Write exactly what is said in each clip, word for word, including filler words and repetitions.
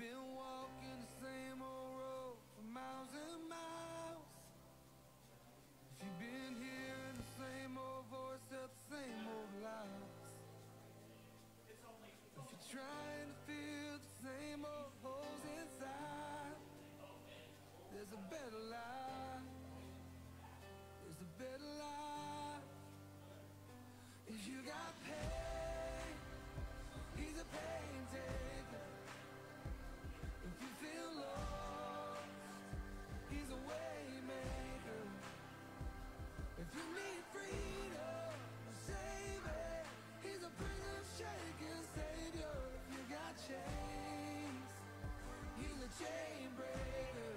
been walking the same old road for miles and miles, if you've been hearing the same old voice at the same old lies, if you're trying to fill the same old holes inside, there's a better life, there's a better life. If you got pain, he's a pain taker. If you feel lost, he's a way maker. If you need freedom, save it. He's a prison shaking savior. If you got chains, he's a chain breaker.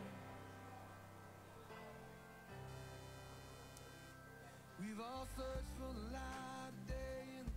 We've all searched for the light of day in the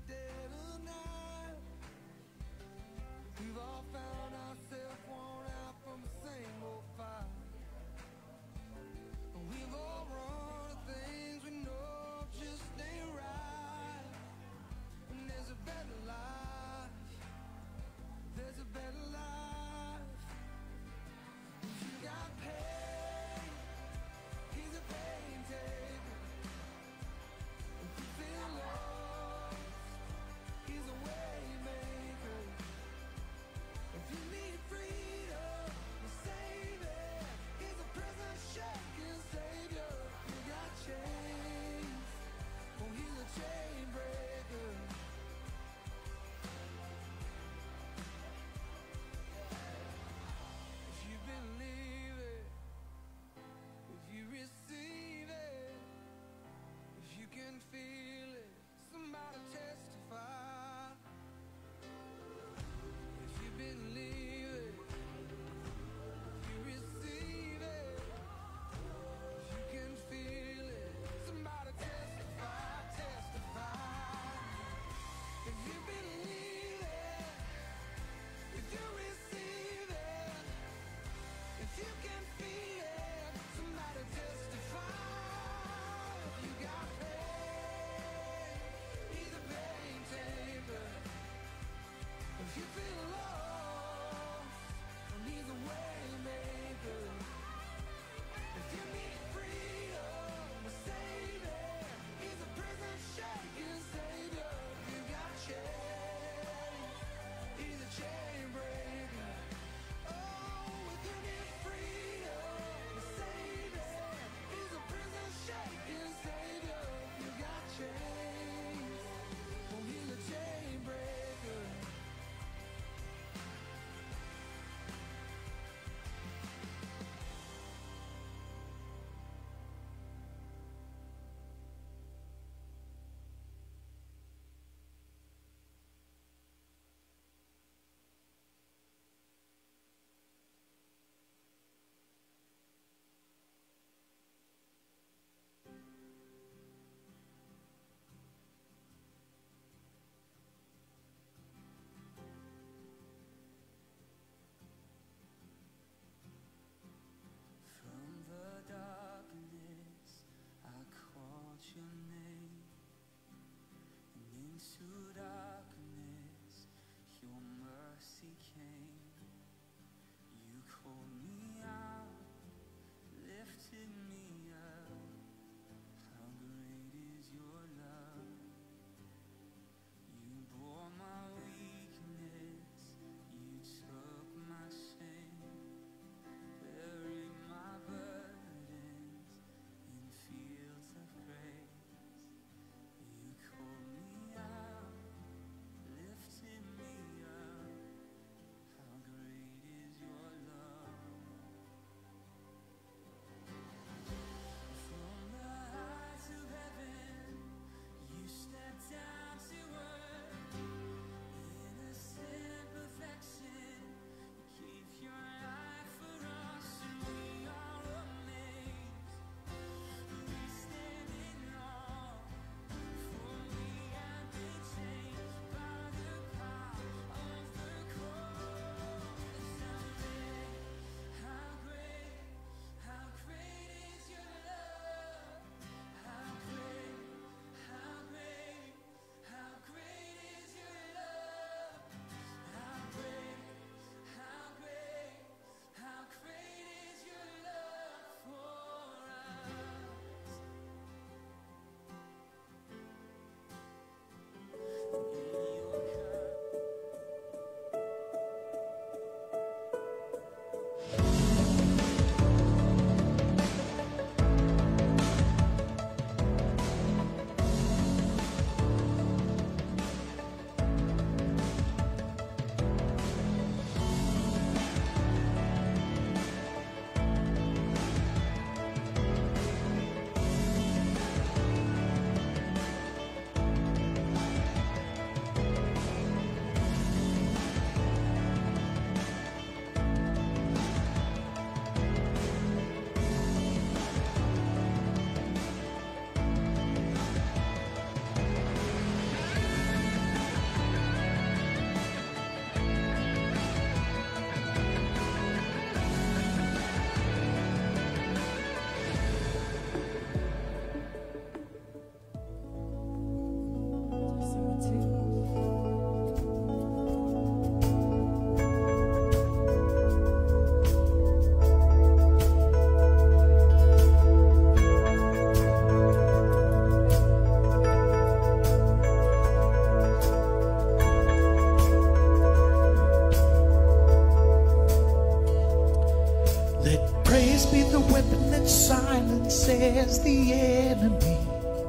says the enemy.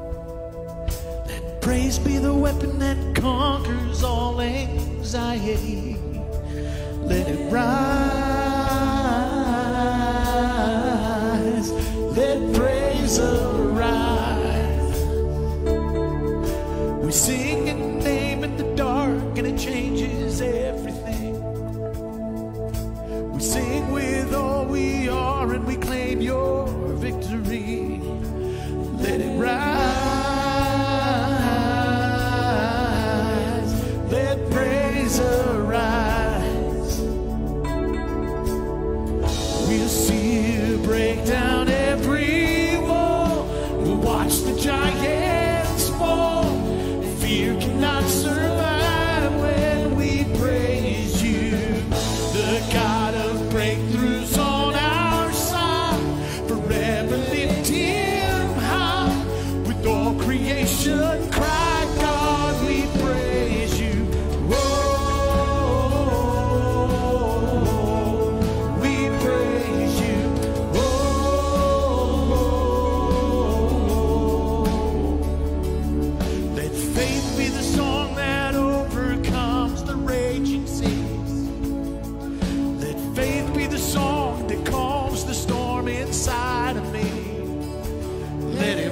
Let praise be the weapon that conquers all anxiety. Let it rise. Let praise arise. We sing your name in the dark and it changes everything. We sing with all we are and we claim your victory. Let it rise. Let praise arise. We'll see you break down every wall. We'll watch the giants fall. Fear cannot survive when we praise you. The God of breakthroughs on our side, forever lift him high. With all creation cry, God, we praise you. Oh, we praise you. Oh, let faith be the song that overcomes the raging seas. Let faith be the song that calms the storm inside of me. Let it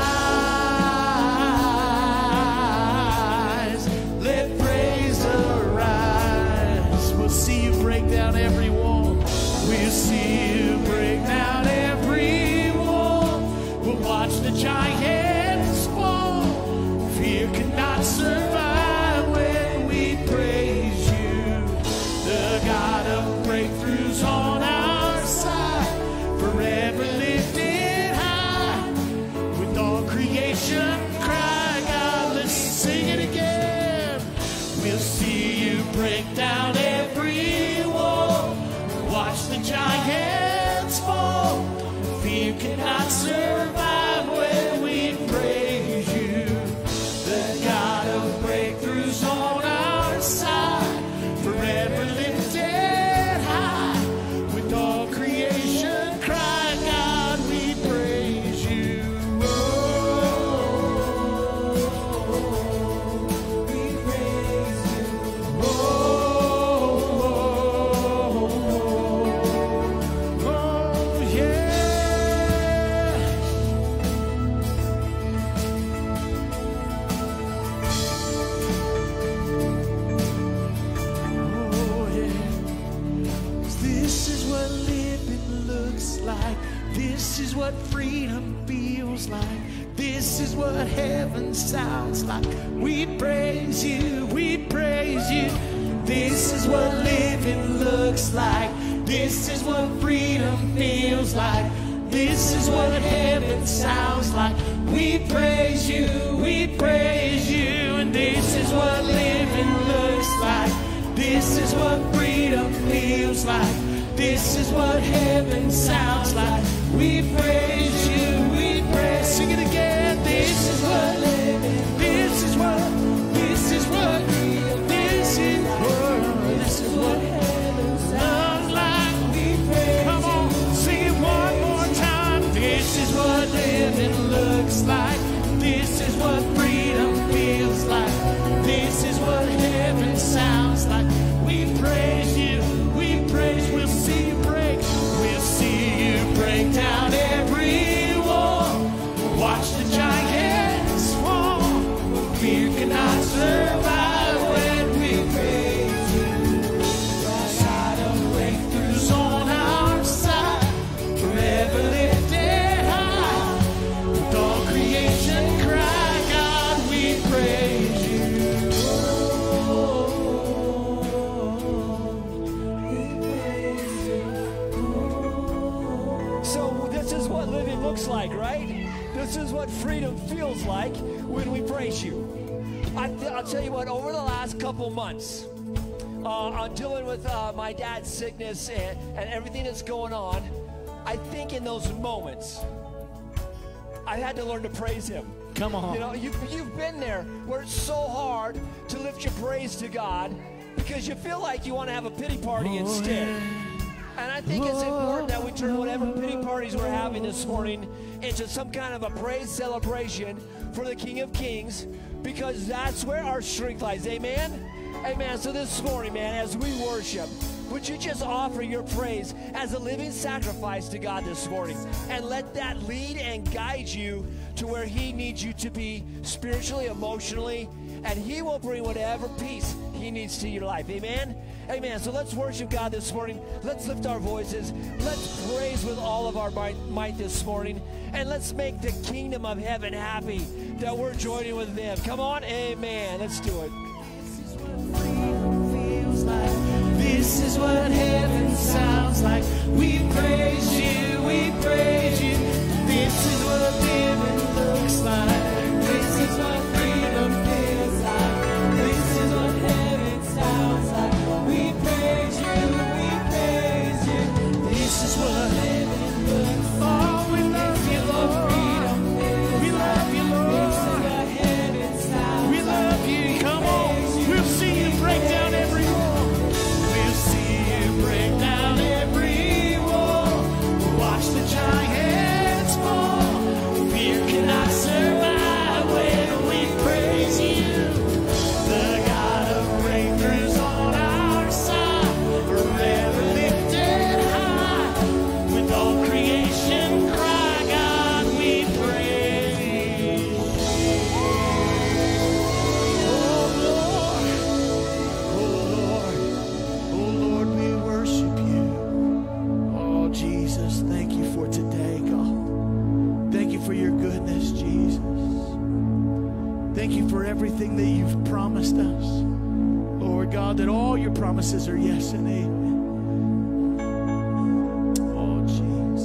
rise. Let praise arise. We'll see you break down every wall. We'll see you break down every wall. We'll watch the giants fall. Fear cannot survive when we praise you. The God of breakthroughs on our side, forever lifted high. With all creation cry, God, let's sing it again. We'll see you break down every wall. Watch the giants fall. Fear cannot survive when we praise you. The God of breakthroughs on our side, forever lifted high. With all creation cry, God, we praise you. Oh, we praise you. Oh, oh, yeah. Oh, yeah. This is what living looks like. This is what freedom feels like. This is what heaven sounds like. We praise you, we praise you. This is what living looks like. This is what freedom feels like. This is what heaven sounds like. We praise you, we praise you. And this is what living looks like. This is what freedom feels like. This is what heaven sounds like. We praise you, we praise. Sing it again. This is what living. This is what. This is what. This is what. This is what heaven sounds like. We praise. Come on, sing it one more time. This is what living looks like. This is what freedom feels like. This is what heaven sounds like. We praise you, we praise. We'll see you break. We'll see you break down every wall. Watch the giants fall. Fear cannot survive when we praise you. The God of breakthroughs on our side, forever lifted high. With all creation cry, God, we praise you. So this is what living looks like, right? This is what freedom feels like when we praise you. I th- I'll tell you what, over the last couple months, uh, I'm dealing with uh, my dad's sickness and, and everything that's going on. I think in those moments, I had to learn to praise him. Come on. You know, you've, you've been there where it's so hard to lift your praise to God because you feel like you want to have a pity party Oh, instead. yeah. And I think it's important that we turn whatever pity parties we're having this morning into some kind of a praise celebration for the King of Kings, because that's where our strength lies. Amen? Amen. So this morning, man, as we worship, would you just offer your praise as a living sacrifice to God this morning, and let that lead and guide you to where He needs you to be spiritually, emotionally, and He will bring whatever peace He needs to your life. Amen? Amen. So let's worship God this morning. Let's lift our voices. Let's praise with all of our might, might this morning, and let's make the kingdom of heaven happy that we're joining with them. Come on. Amen. Let's do it. This is what heaven sounds like. We praise you, we praise you. This is what living looks like. This is what freedom feels like. This is what heaven sounds like. We praise you, we praise you. This is what heaven looks like. Oh, we love you, Lord. We love you, Lord. This is what heaven sounds like. We love you. Come on, we'll see you break down every wall. Break down every wall. Watch the giants fall. Fear cannot survive when we praise you. The God of breakthroughs on our side, forever lifted high. With all creation cry, God, we praise you. Oh Lord, oh Lord, oh Lord, we worship you. Oh, Jesus, thank you for today, God. Thank you for your goodness, Jesus. Thank you for everything that you've promised us. Lord God, that all your promises are yes and amen. Oh, Jesus.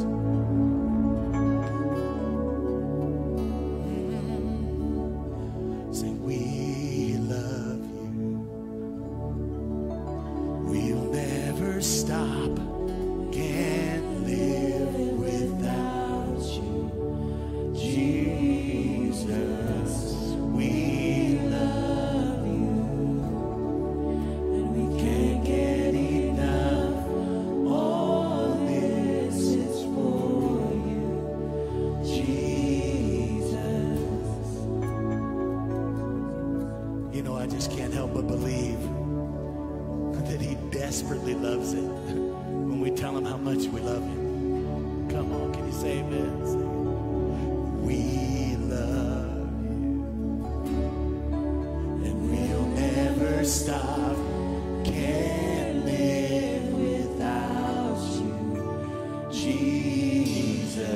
Mm. Say, we love you. We'll never stop. Can't live without you, Jesus. We love you, and we can't get enough. All this is for you, Jesus. You know, I just can't help but believe that He desperately loves it when we tell Him how much we love Him. Come on, can you say amen? Say, we love you, and we'll never stop. Can't live without you, Jesus.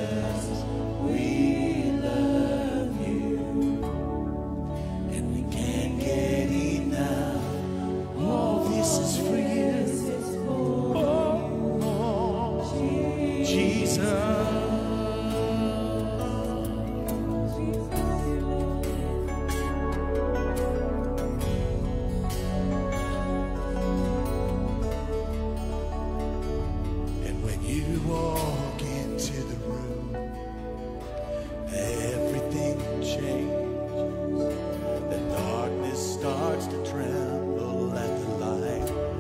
We love you, and we can't get enough. All this is for you. Jesus. And when you walk into the room, everything changes. The darkness starts to tremble at the light.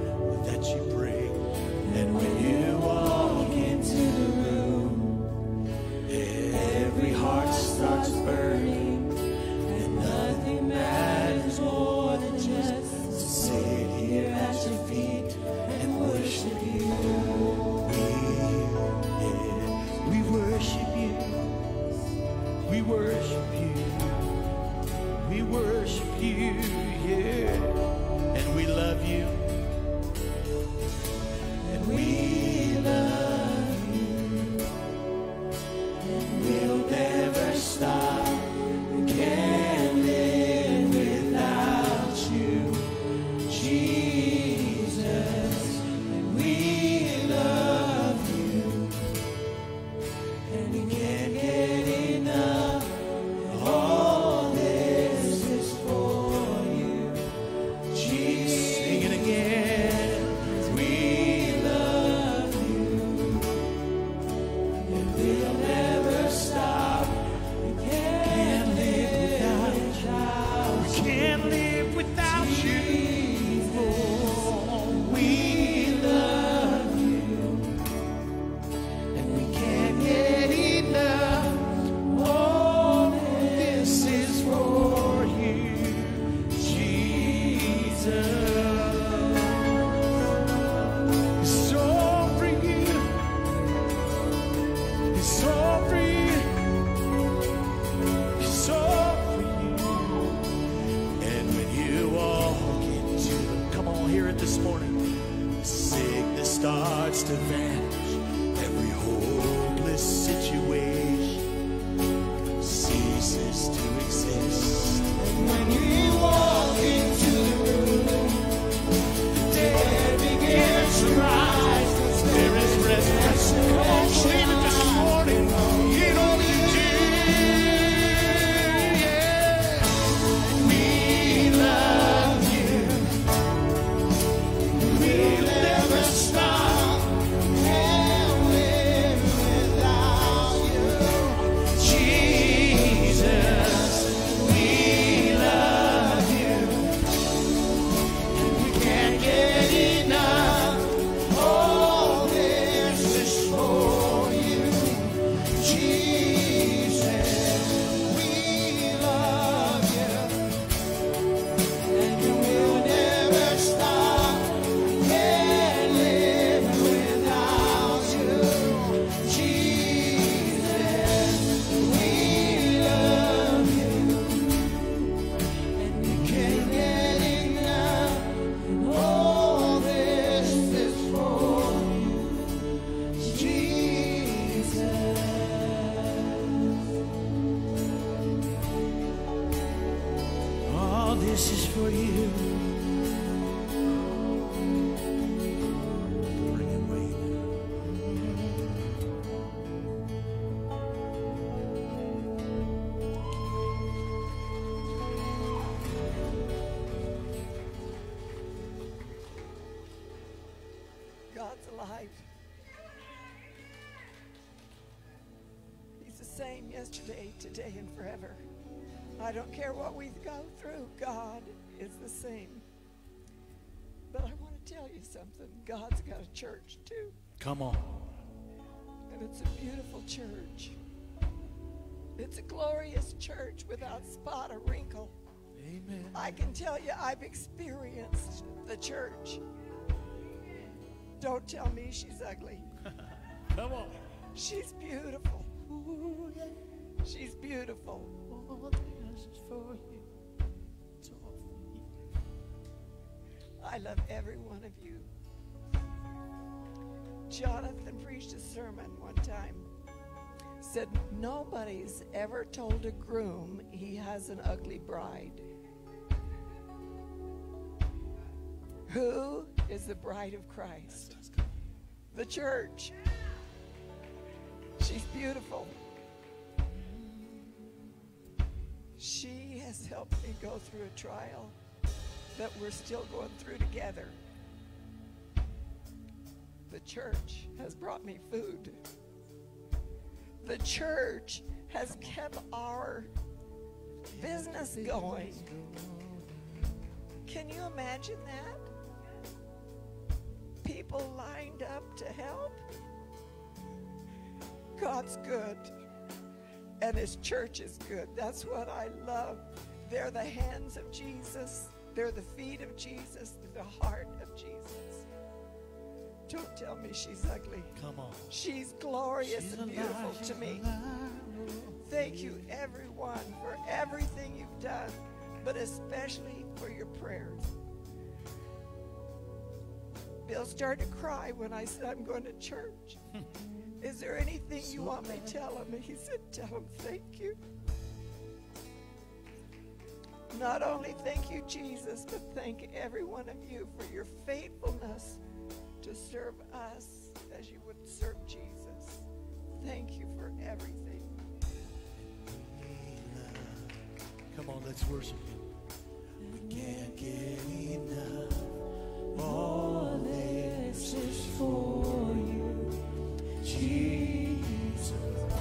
this morning. Sickness starts to vanish. Every hopeless situation ceases to exist. And when you walk into the room, the dead begins to rise. There is resurrection. Come on, believe it this morning. You know you do. Yeah. We love you. We'll never stop. Can't live without you. Jesus, we love you. And we can't get enough. All this is for you. Jesus, we love you. And you will never stop. Can't live without you. Jesus, we love you. And we can't get enough. All this is for you. Jesus. All this is for you. Bring it way God's alive. He's the same yesterday, today, and forever. I don't care what we go through, God is the same. But I want to tell you something. God's got a church too. Come on. And it's a beautiful church. It's a glorious church without spot or wrinkle. Amen. I can tell you I've experienced the church. Don't tell me she's ugly. Come on. She's beautiful. She's beautiful. All this is for you. It's all for you. I love every one of you. Jonathan preached a sermon one time. Said nobody's ever told a groom he has an ugly bride. Who is the bride of Christ? The church. She's beautiful. She has helped me go through a trial that we're still going through together. The church has brought me food. The church has kept our business going. Can you imagine that? People lined up to help. God's good, and his church is good. That's what I love. They're the hands of Jesus. They're the feet of Jesus. They're the heart of Jesus. Don't tell me she's ugly. Come on. She's glorious She's and alive, beautiful she's to me. alive. Thank you, everyone, for everything you've done, but especially for your prayers. Bill started to cry when I said, I'm going to church. Is there anything you want me to tell him? And he said, tell him thank you. Not only thank you, Jesus, but thank every one of you for your faithfulness to serve us as you would serve Jesus. Thank you for everything. Come on, let's worship him. We can't get enough. All this is for you, Jesus.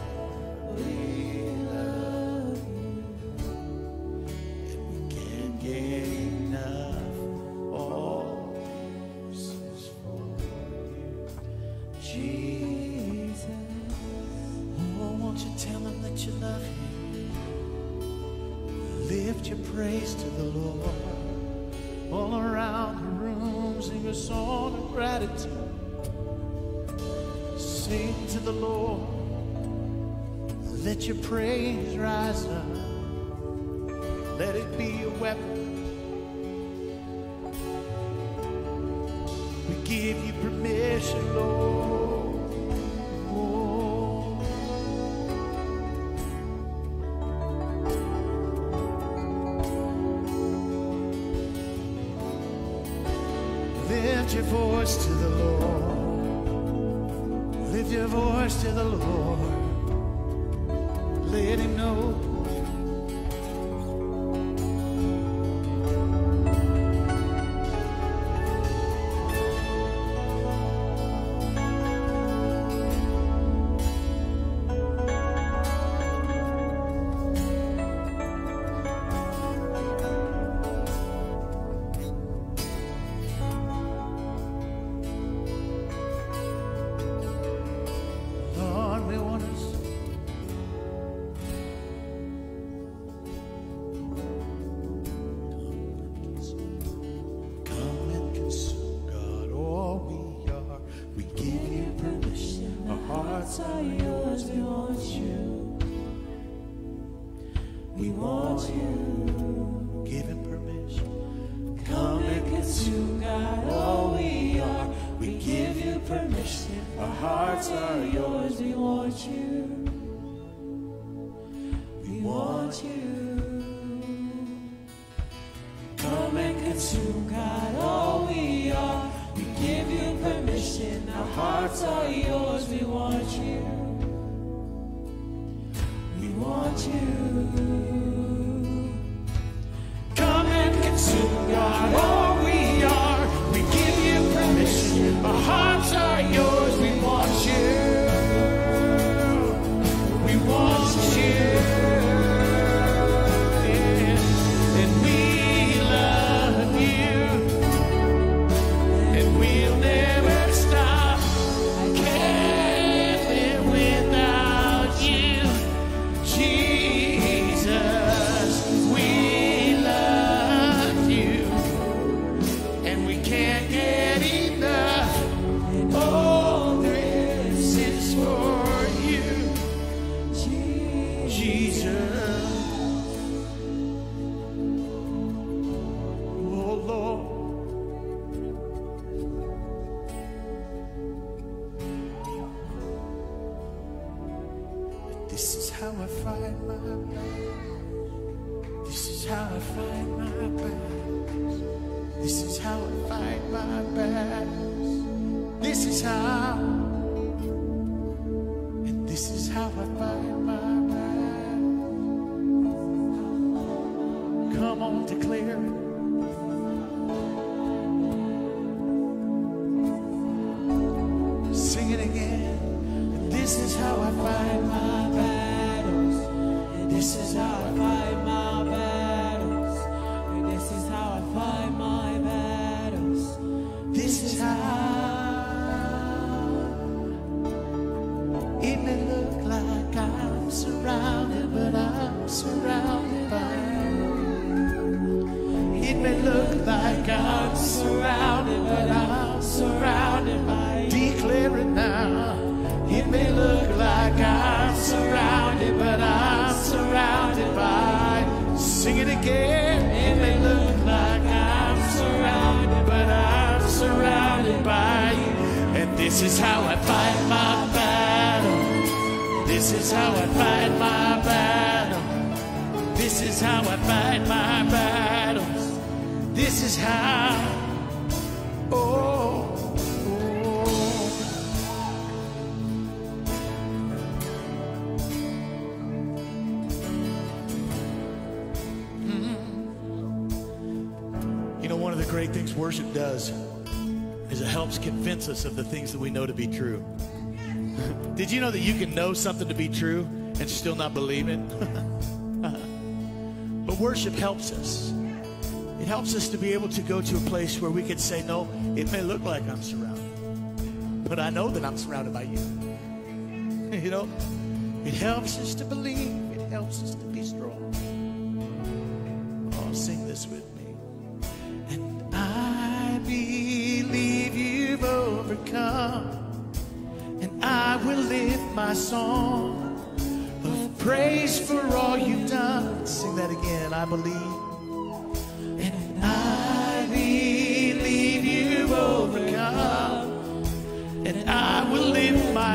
We love you, and we can't get enough. All this is for you, Jesus. Oh, won't you tell him that you love him? Lift your praise to the Lord. All around the room, sing a song of gratitude. Sing to the Lord. Let your praise rise up. Let it be a weapon. We give you permission, Lord. Oh. Lift your voice to the Lord. Lift your voice to the Lord. Let him know. Lord, we want to come and consume, God, all we are. We give you permission. Our hearts are yours. We want you. We want you. Give him permission. Come and consume, God, all we are. We give you permission. Our hearts are yours. We want you. We want you. Come and consume, God, all we are. We give you permission. Our hearts are yours. We want you. We want you. Come and consume, God, all we are. We give you permission. Our hearts are yours. We want you. We want you. And we love you. And we'll never stop. Can't live without you. Jesus, we love you. And we can't get enough. All this is for you, Jesus. Oh Lord. This is how I fight my battles. This is how I fight my battles. This is how I fight my battles. This is how, and this is how I fight my battles. Come on, declare it. Sing it again. This is how I fight my battles. This is how I fight my battles. This is how I fight my battles. This is how. It may look like I'm surrounded, but I'm surrounded by you. It may look like I'm surrounded, but I'm surrounded by you. Declare it now. It may look like I'm surrounded, but I'm surrounded by you. Sing it again. It may look like I'm surrounded, but I'm surrounded by you. And this is how I fight my battle. This is how I fight my battle. This is how I fight my battles. This is how. Oh. One of the great things worship does is it helps convince us of the things that we know to be true. Did you know that you can know something to be true and still not believe it? But worship helps us. It helps us to be able to go to a place where we can say, no, it may look like I'm surrounded, but I know that I'm surrounded by you. You know, it helps us to believe. It helps us to be strong. Oh, sing this with me. I believe you've overcome, and I will lift my song of praise for all you've done. Sing that again. I believe, and I believe you've overcome,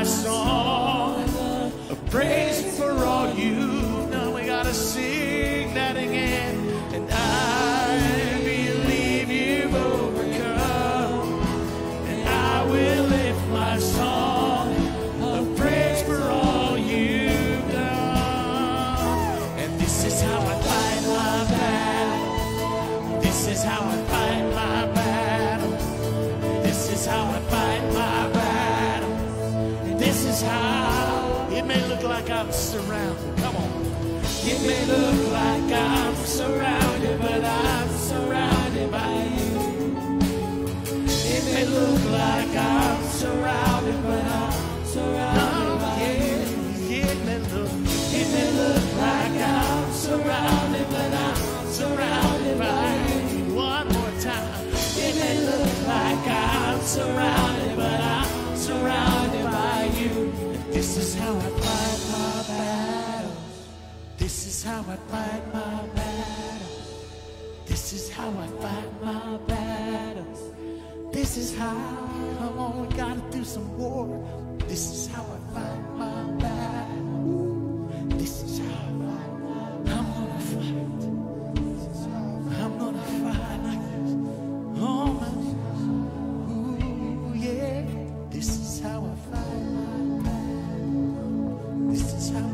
song of praise for all you've done. We gotta sing that again. And I believe you've overcome, and I will lift my song of praise for all you've done. And this is how I fight my battle. This is how I fight my battle. This is how I fight my battle. This is how. It may look like I'm surrounded. Come on. It may look like I'm surrounded, but I'm surrounded by you. It may look like I'm surrounded, but I'm surrounded by you. It may look, it may look like I'm surrounded, but I'm surrounded by you. One more time. It may look like I'm surrounded, but I'm surrounded by you. This is how I fight my battles. This is how I fight my battles. This is how I fight my battles. This is how. Come on, we gotta do some war. This is how I fight my battles. This is how I'm gonna fight. I'm gonna fight like this. Oh my, ooh yeah. This is how I fight my battles. This is how I fight.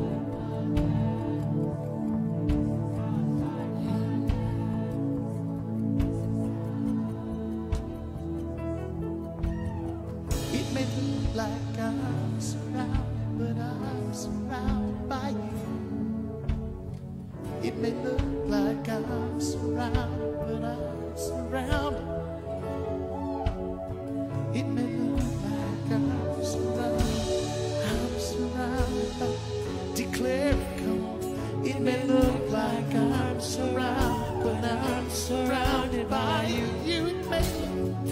It may look like I'm surrounded, but I'm surrounded by you. It may look like I'm surrounded, but I'm surrounded. It may look like I'm surrounded, I'm surrounded by. Declare it, come on. It may look like I'm surrounded, but I'm surrounded by you. You, it may look.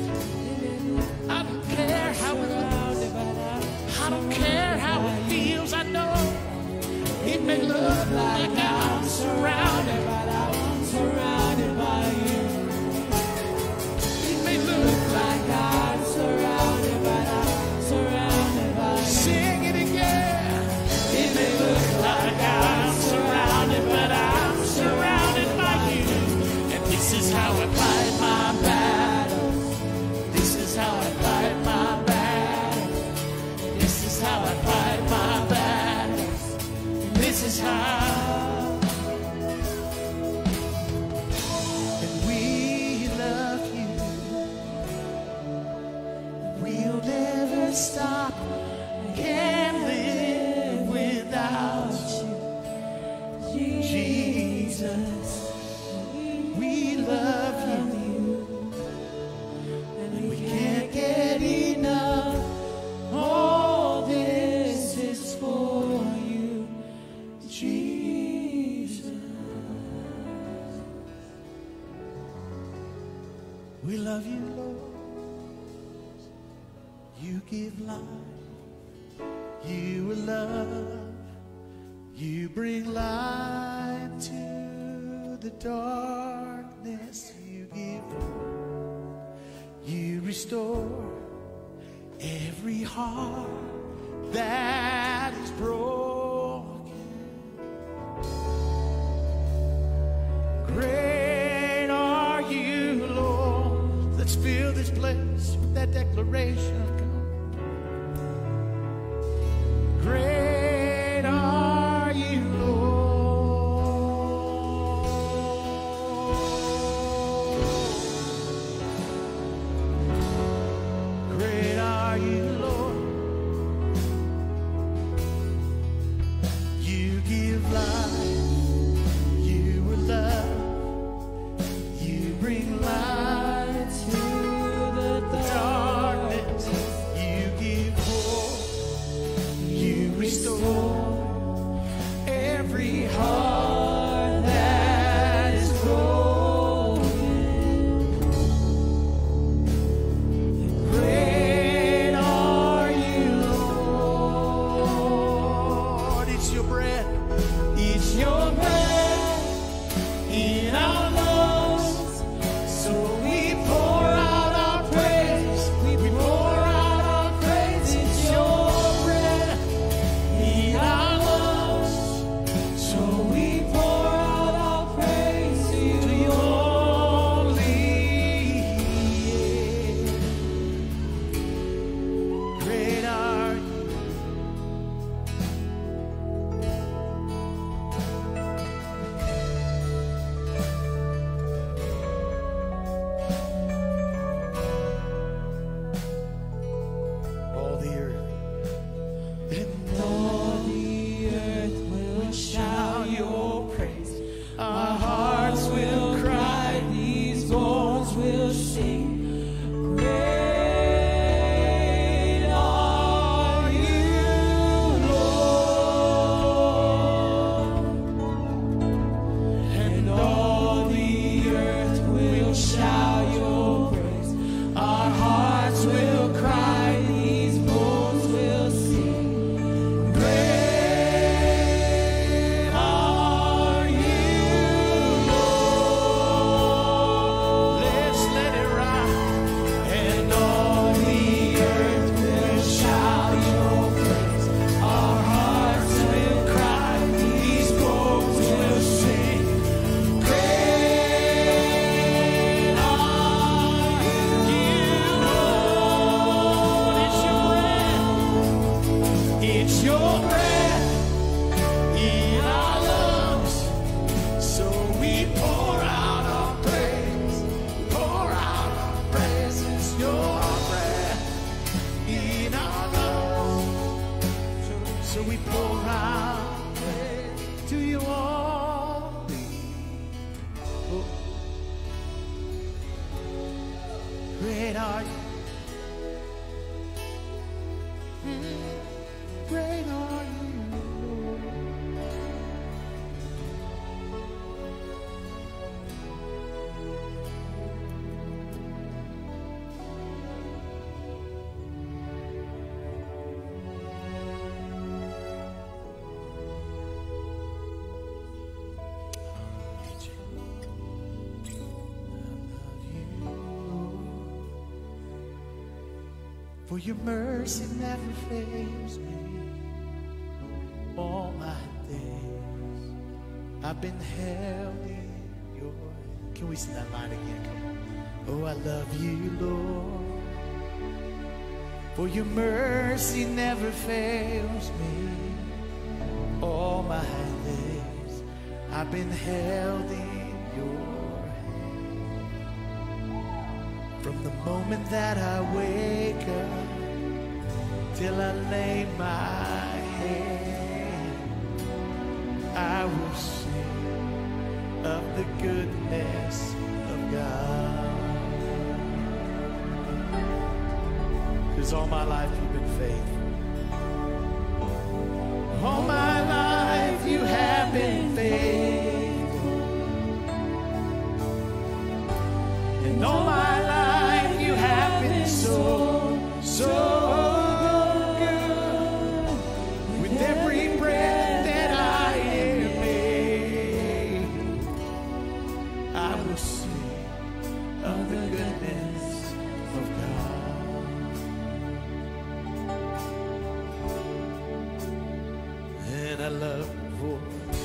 I don't care how it looks. I don't care how it feels. I know it may look like I'm surrounded, but I'm surrounded by you. It may look like I'm surrounded, but I'm surrounded by you. Sing it again. It may look like I'm surrounded, but I'm surrounded by you. And this is how I fight my battle. This is how I fight my battle. This is how I fight my battles. This is how. And we love you. We'll never stop. Can't live without you, Jesus. We love you. We can't get enough. All this is for you, Jesus. We love you, Lord. You give life. You are love. You bring light to the darkness. You give hope. You restore every heart that is broken. Great are you, Lord. Let's fill this place with that declaration. Great are you, Lord. Great are you, Lord. You give life. You are love. You bring light to the darkness. You give hope. You For your mercy never fails me. All my days I've been held in your hand. Can we sing that line again? Come on. Oh, I love you, Lord. For your mercy never fails me. All my days I've been held in your hand. From the moment that I wake up till I lay my head, I will sing of the goodness of God. 'Cause all my life you've been faithful. All my life you have been faithful. And all my life you have been so, so good. With every breath that I am made, I will sing of the goodness of God. And I love your voice.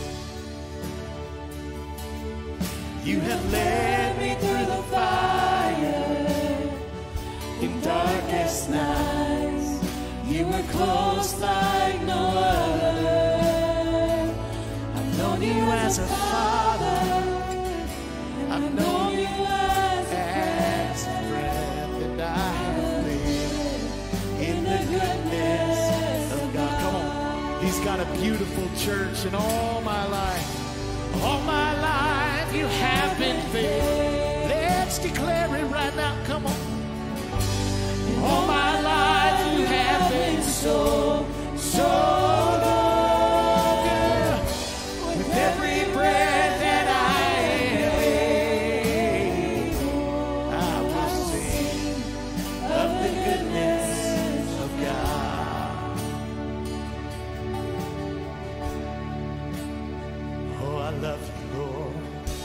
You have led me through the fire in darkest nights. You were close like no other. I've known you as a father. I've known you as a friend, and I have lived in the goodness of God. Come on. He's got a beautiful church, and all my life, all my life you have been faithful. Let's declare it right now. Come on. All my life you have been so, so good. With every breath that I am able, I will sing of the goodness of God. Oh, I love you, Lord.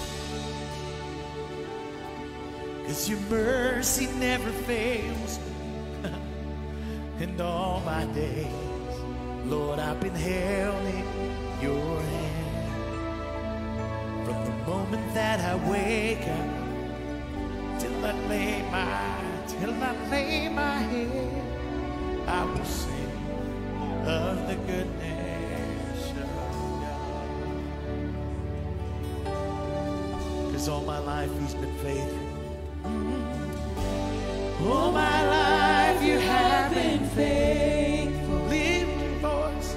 'Cause your mercy never fails me. And all my days, Lord, I've been held in your hand. From the moment that I wake up till I lay my, till I lay my head, I will sing of the goodness of God. 'Cause all my life he's been faithful. All my life you have been faithful. Lift your voices.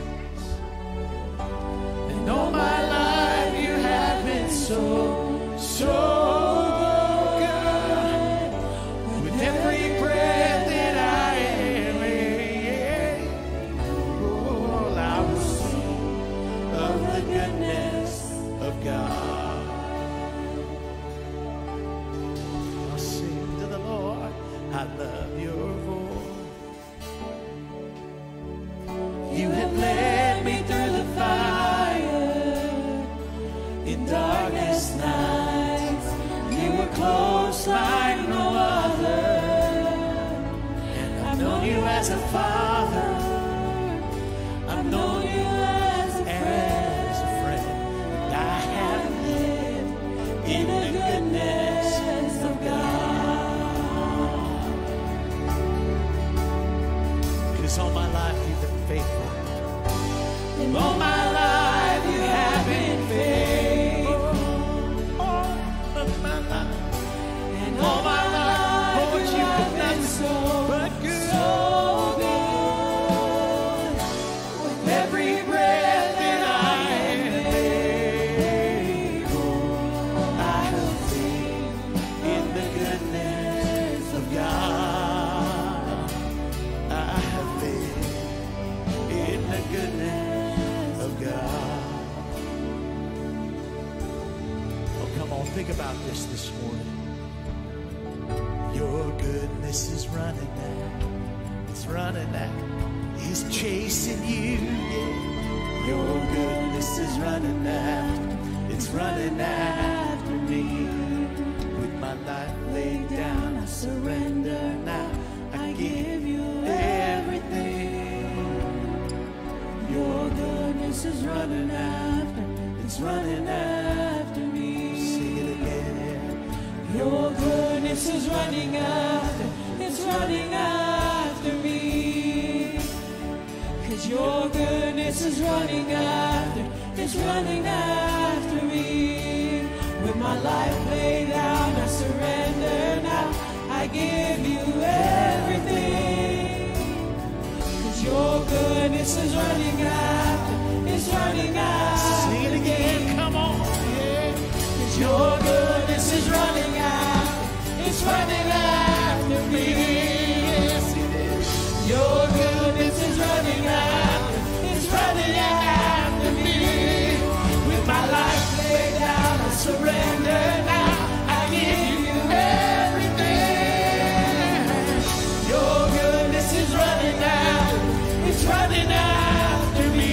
And all my life you have been so, so good. With every breath that I am able, I will sing of the goodness of God. I'll sing to the Lord. I love your voice. You have led me through the fire in darkest nights. You were close like no other. And I've known you as a father. I've known you as a friend. As a friend. And I have lived in the goodness of God. All my life you've been faithful. And all my life you have been faithful. All of my life. And all my life, Lord, you have been so, but good. So good. With every breath that I am able, I have seen in the goodness of God. In the goodness of God. Oh, come on, think about this this morning. Your goodness is running out. It's running out. He's chasing you, yeah. Your goodness is running after. It's running after me. With my life laid down, I surrender now. I give you everything. goodness is running after, it's running after me. 'Cause your goodness is running after, it's running after me. With my life laid down, I surrender now. I give you everything. 'Cause your goodness is running after, it's running after. Sing it again, come on. Yeah. 'Cause your goodness is running after, it's running after me. Yes, it is. Your goodness is running after, it's running after me. With my life laid down, I surrender now. I give you everything. Your goodness is running after, it's running after me.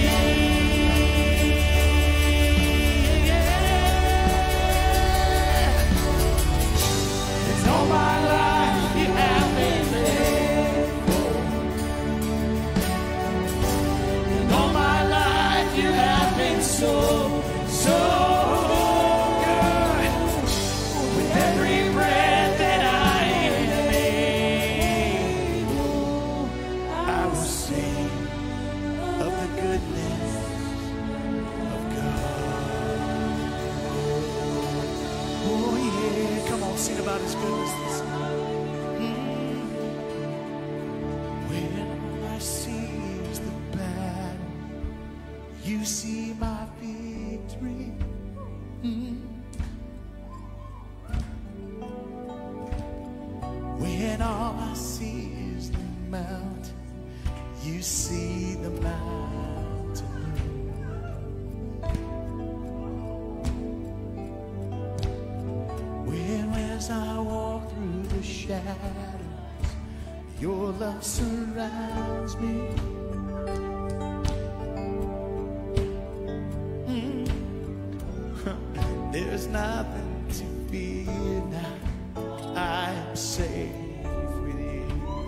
It's all my life you have been faithful. And all my life you have been so, so good. With every breath that I am able, I will sing of the goodness of God. Oh yeah, come on, sing about His goodness this morning. Mm. When all I see is the battle, you see my victory. Mm. When all I see is the mountain, you see the mountain. When as I walk through the shadows, your love surrounds me. Mm. There's nothing to fear now. I am safe with you.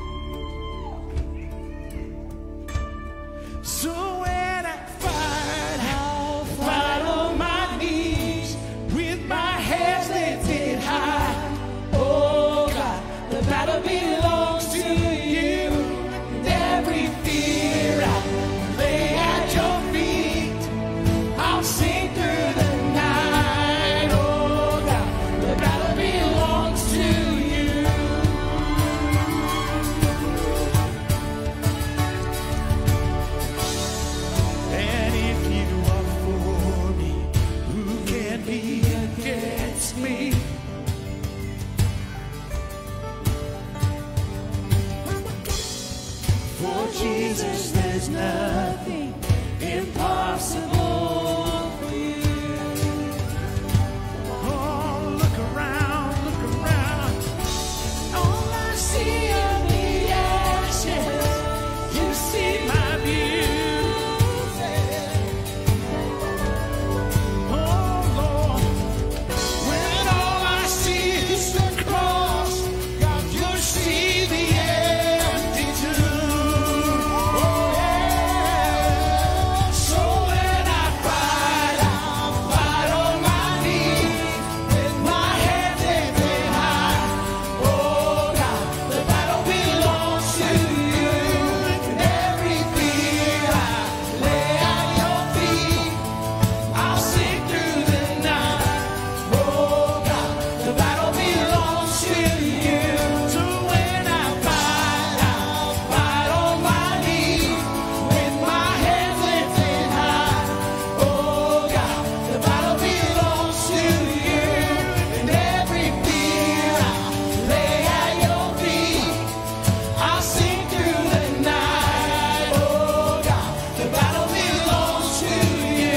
So when I fight, I'll fight on my knees with my hands lifted high. oh God, the battle belongs to you. And every fear I lay at your feet, I'll sing through the night. Oh God, the battle belongs to you. And if you are for me, who can be against me? For Jesus, there's nothing impossible for you. Oh, look around, look around. All I see are the ashes. You see my beauty. Oh, Lord. When all I see is the cross, God, you see the empty tomb. Oh, yeah. So when I fight, I'll fight on my knees with my head lifted high. Oh, God, the battle belongs to you. And every fear I lay at your feet, I'll sing through the night. Oh, God, the battle belongs to you. So when I fight, I'll fight on my knees with my hands lifted high. Oh, God, the battle belongs to you. And every fear I lay at your feet, I'll sing through the night. Oh, God, the battle belongs to you.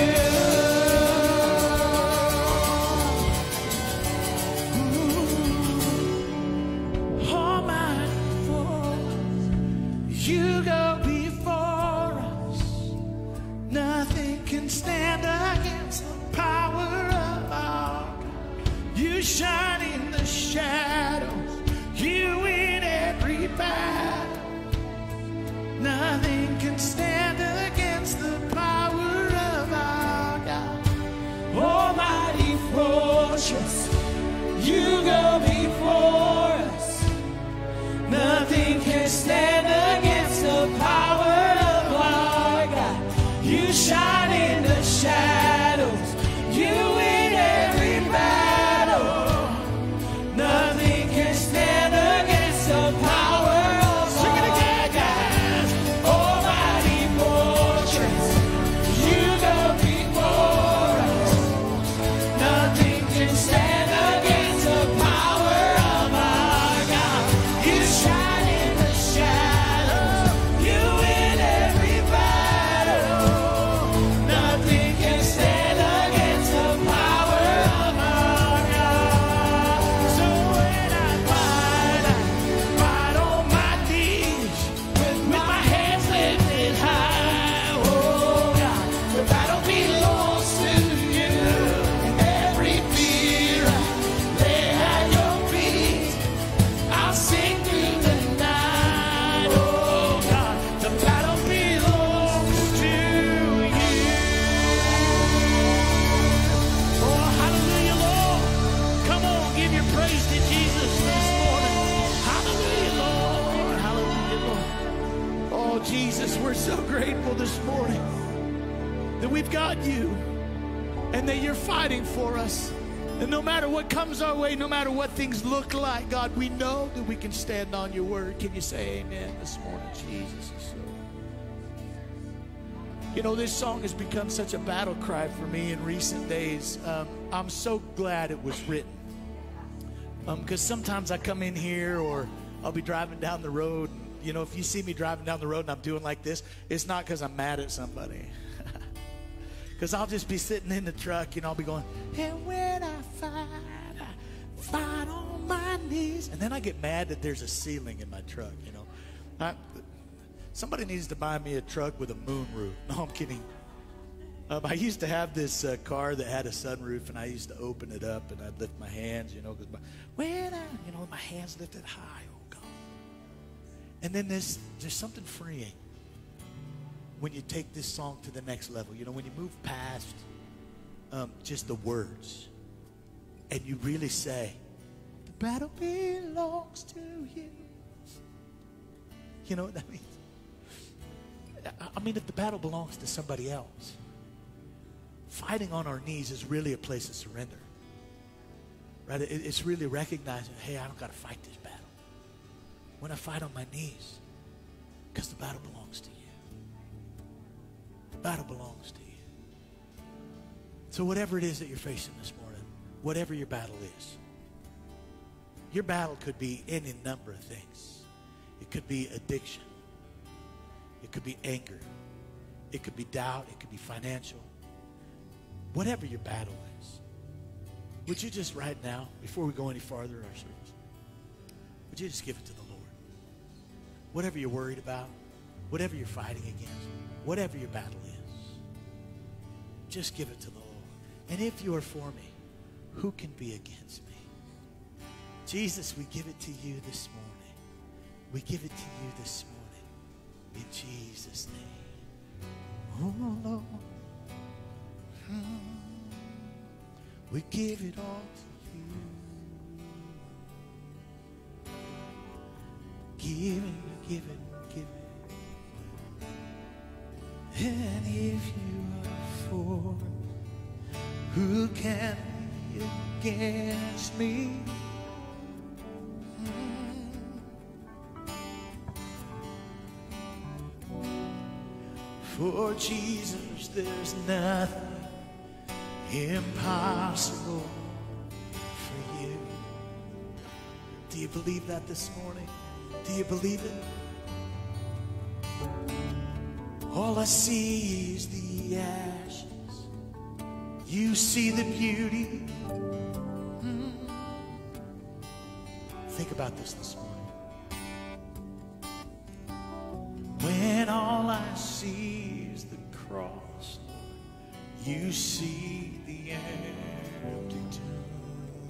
Almighty fortress, you go before us. Nothing can stand against the power of our God. You shine in the shadows, you win every battle. Nothing can stand against the power of our God. Almighty fortress, you go before us. Jesus, we're so grateful this morning that we've got you and that you're fighting for us. And no matter what comes our way, no matter what things look like, God, we know that we can stand on your word. Can you say amen this morning? Jesus is so. You know, this song has become such a battle cry for me in recent days. Um, I'm so glad it was written. Because um, sometimes I come in here or I'll be driving down the road. And, you know, if you see me driving down the road and I'm doing like this, it's not because I'm mad at somebody. Because I'll just be sitting in the truck, you know, I'll be going, and when I fight, I fight on my knees. And then I get mad that there's a ceiling in my truck, you know. I, somebody needs to buy me a truck with a moonroof. No, I'm kidding. Um, I used to have this uh, car that had a sunroof, and I used to open it up, and I'd lift my hands, you know, because my, when I, you know, my hands lifted high, oh God. And then this, there's something freeing when you take this song to the next level. You know, when you move past um, just the words and you really say, the battle belongs to you. You know what that means? I mean, if the battle belongs to somebody else, fighting on our knees is really a place of surrender. Right? It, it's really recognizing, hey, I don't got to fight this battle. When I fight on my knees, because the battle belongs to you. Battle belongs to you. So whatever it is that you're facing this morning, whatever your battle is, your battle could be any number of things. It could be addiction. It could be anger. It could be doubt. It could be financial. Whatever your battle is, would you just right now, before we go any farther in our service, would you just give it to the Lord? Whatever you're worried about, whatever you're fighting against, whatever your battle is, just give it to the Lord. And if you are for me, who can be against me? Jesus, we give it to you this morning. We give it to you this morning. In Jesus' name. Oh, Lord. Hmm. We give it all to you. Give it, give it, give it. And if you are for me, who can be against me? For Jesus, there's nothing impossible for you. Do you believe that this morning? Do you believe it? All I see is the ashes. You see the beauty. Mm. Think about this this morning. When all I see is the cross, you see the empty tomb.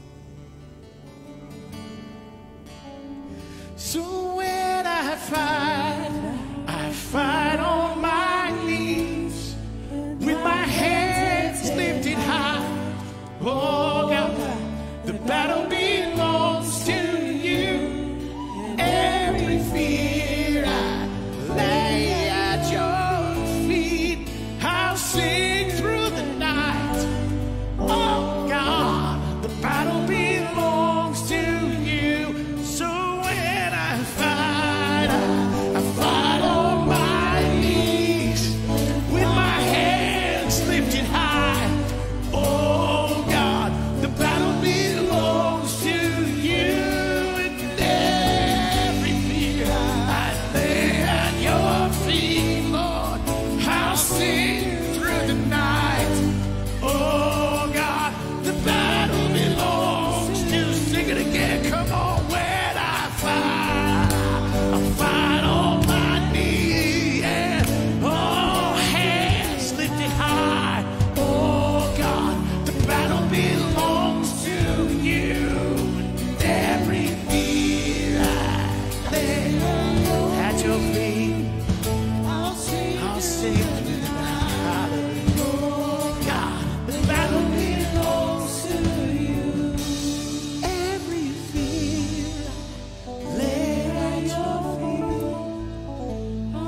So when I fight, I fight on my knees with my hands lifted high. Oh God, the battle belongs to you. Every fear I lay at your feet. I'll sing through the night. Oh God, the battle belongs to you. So when I fight, I, I fight on my knees with my hands lifted high. Oh God, the battle belongs to you. And every fear I lay at your feet, Lord. I'll sing through the night. Oh God, the battle belongs to. Sing it again. Come on, when I fight, I fight on my knees. Yeah. Oh, hands lifted high. Oh God, the battle belongs to you. Every fear I lay at your feet. I'll sing, I'll sing through the night. Hallelujah. Oh God, the battle belongs to you. Every fear I lay at your feet.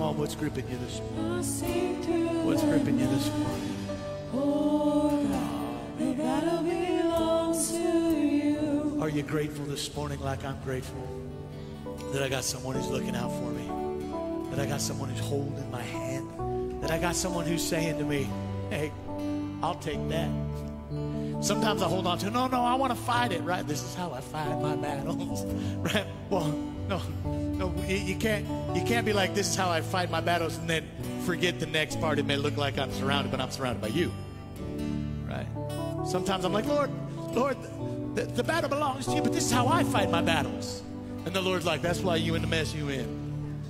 on, what's gripping you this morning? I'll sing through What's the gripping you this morning? Oh, God, the battle belongs to you. Are you grateful this morning like I'm grateful that I got someone who's looking out for me? That I got someone who's holding my hand? That I got someone who's saying to me, hey, I'll take that. Sometimes I hold on to, no, no, I want to fight it, right? This is how I fight my battles, right? Well, no, no, you, you can't, you can't be like, this is how I fight my battles, and then forget the next part. It may look like I'm surrounded, but I'm surrounded by you, right? Sometimes I'm like, Lord, Lord, the, the battle belongs to you, but this is how I fight my battles. And the Lord's like, that's why you in the mess you in.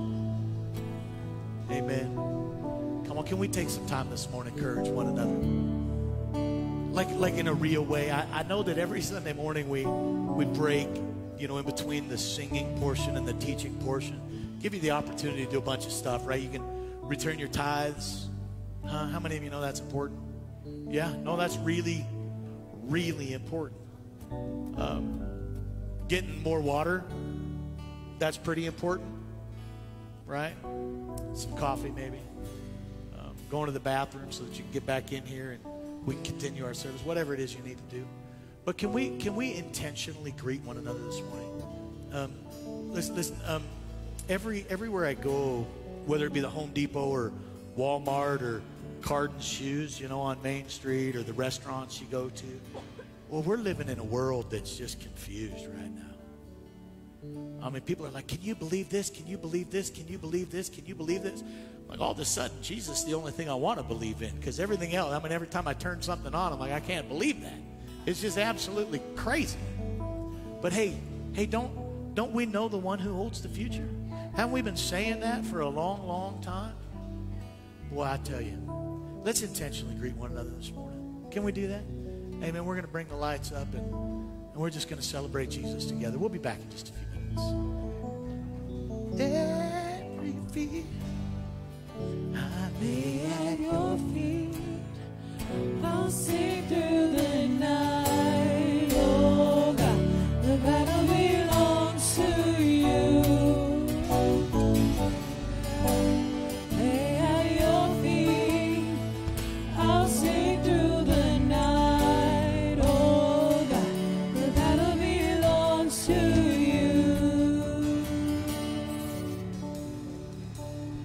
Amen. Come on, can we take some time this morning to encourage one another? Like, like in a real way. I, I know that every Sunday morning we, we break, you know, in between the singing portion and the teaching portion. Give you the opportunity to do a bunch of stuff, right? You can return your tithes. Huh? How many of you know that's important? Yeah, no, that's really, really important. Um, getting more water, that's pretty important, right? Some coffee maybe. Um, going to the bathroom so that you can get back in here and we can continue our service, whatever it is you need to do. But can we can we intentionally greet one another this morning? Um, listen, listen um, every everywhere I go, whether it be the Home Depot or Walmart or Cardin's Shoes, you know, on Main Street, or the restaurants you go to, well, we're living in a world that's just confused right now. I mean, people are like, can you believe this? Can you believe this? Can you believe this? Can you believe this? Like, all of a sudden, Jesus is the only thing I want to believe in, because everything else, I mean, every time I turn something on, I'm like, I can't believe that. It's just absolutely crazy. But hey, hey, don't, don't we know the one who holds the future? Haven't we been saying that for a long, long time? Boy, I tell you, let's intentionally greet one another this morning. Can we do that? Amen. We're going to bring the lights up, and, and we're just going to celebrate Jesus together. We'll be back in just a few minutes. Every feet I lay at your feet, I'll sing through the night. Oh God, the battle belongs to you. Lay at your feet, I'll sing through the night. Oh God, the battle belongs to you.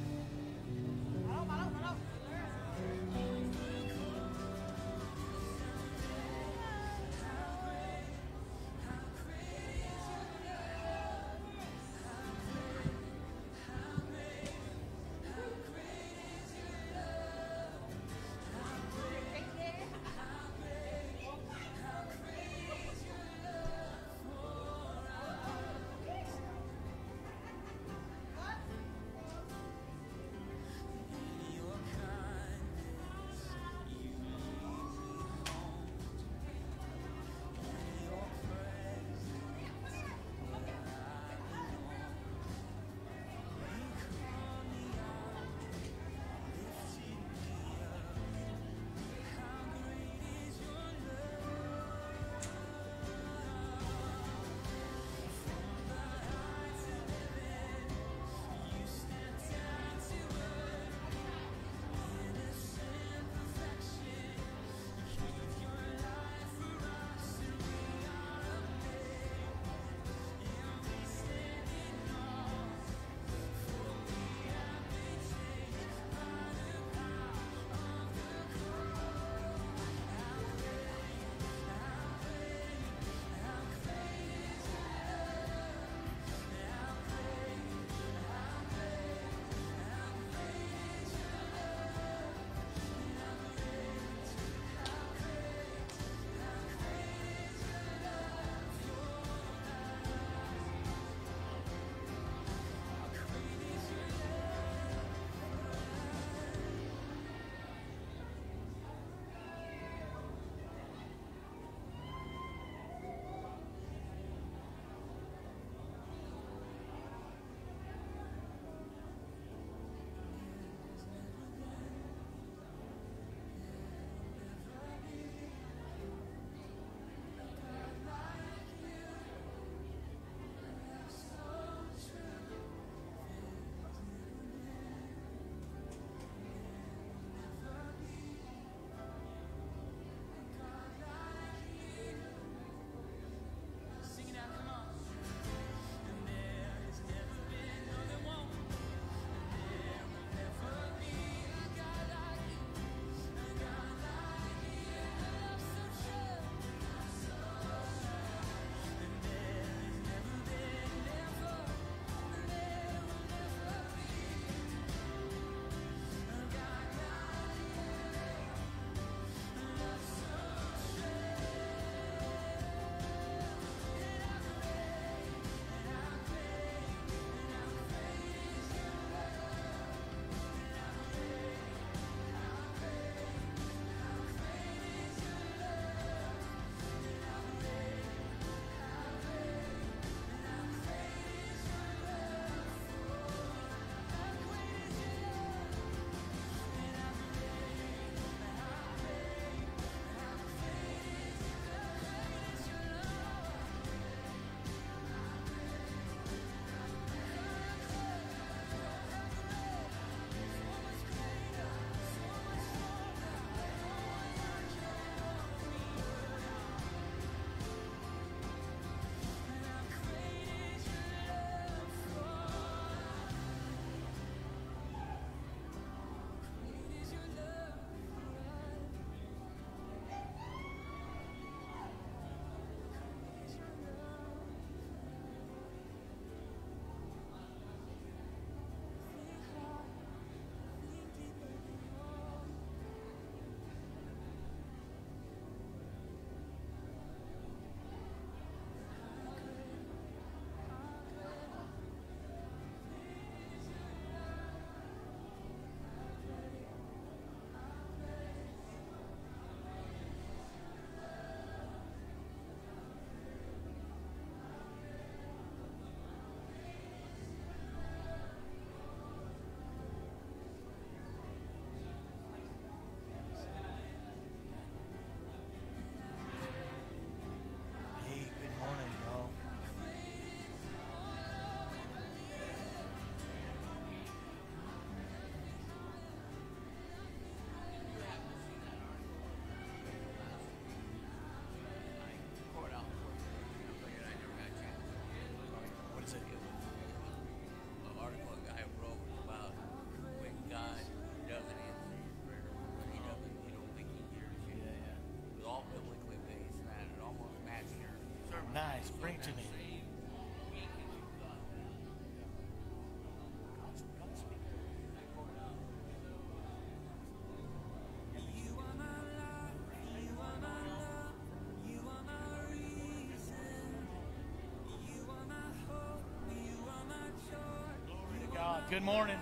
Good morning.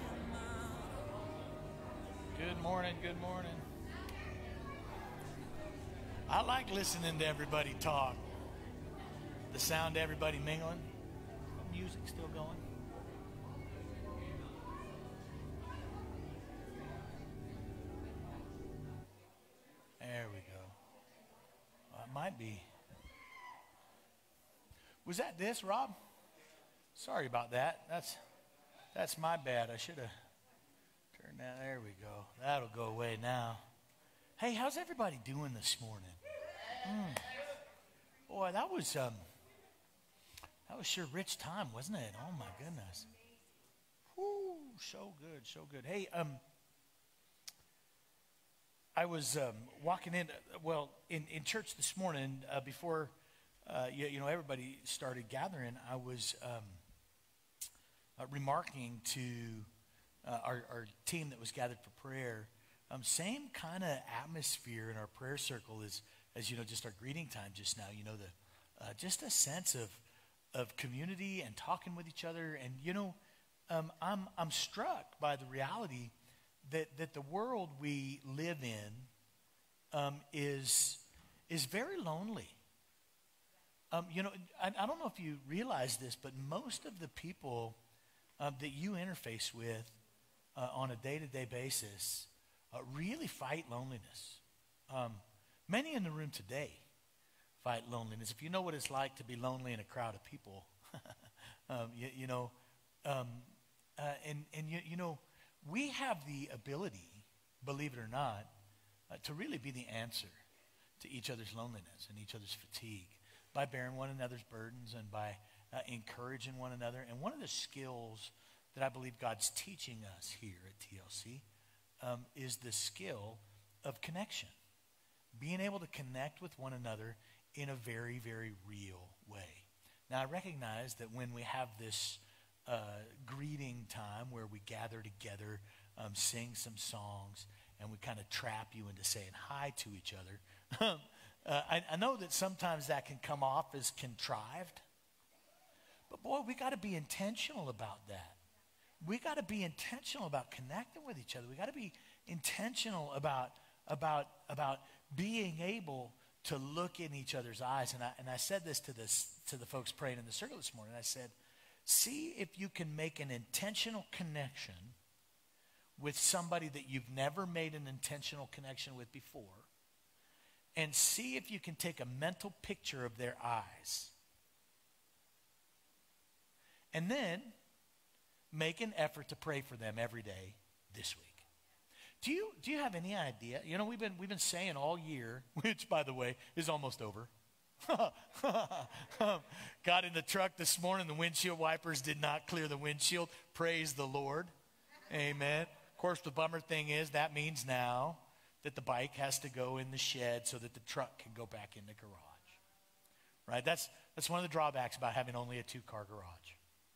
Good morning, good morning. I like listening to everybody talk. The sound of everybody mingling. Music still going. There we go. Well, it might be. Was that this, Rob? Sorry about that. That's that's my bad. I should have turned that. There we go. That'll go away now. Hey, how's everybody doing this morning? Mm. Boy, that was um, that was sure rich time, wasn't it? Oh my goodness. Whoo, so good, so good. Hey, um, I was um, walking in, well, in, in church this morning uh, before, uh, you, you know, everybody started gathering. I was um, uh, remarking to uh, our, our team that was gathered for prayer. Um, same kind of atmosphere in our prayer circle as, as you know, just our greeting time just now. You know, the uh, just a sense of of community and talking with each other. And you know, um, I'm I'm struck by the reality that that the world we live in um, is is very lonely. Um, you know, I, I don't know if you realize this, but most of the people um, that you interface with uh, on a day-to-day basis uh, really fight loneliness. Um, many in the room today fight loneliness. If you know what it's like to be lonely in a crowd of people, um, you, you know, um, uh, and, and you, you know, we have the ability, believe it or not, uh, to really be the answer to each other's loneliness and each other's fatigue by bearing one another's burdens and by uh, encouraging one another. And one of the skills that I believe God's teaching us here at T L C um, is the skill of connection. Being able to connect with one another in a very, very real way. Now, I recognize that when we have this uh, greeting time where we gather together, um, sing some songs, and we kind of trap you into saying hi to each other, uh, I, I know that sometimes that can come off as contrived. But boy, we got to be intentional about that. We got to be intentional about connecting with each other. We got to be intentional about about about being able to look in each other's eyes. And I and I said this to this to the folks praying in the circle this morning. I said, see if you can make an intentional connection with somebody that you've never made an intentional connection with before, and see if you can take a mental picture of their eyes. And then make an effort to pray for them every day this week. Do you do you have any idea? You know, we've been we've been saying all year, which by the way is almost over. Got in the truck this morning, the windshield wipers did not clear the windshield. Praise the Lord. Amen. Of course, the bummer thing is that means now that the bike has to go in the shed so that the truck can go back in the garage. Right? That's that's one of the drawbacks about having only a two-car garage.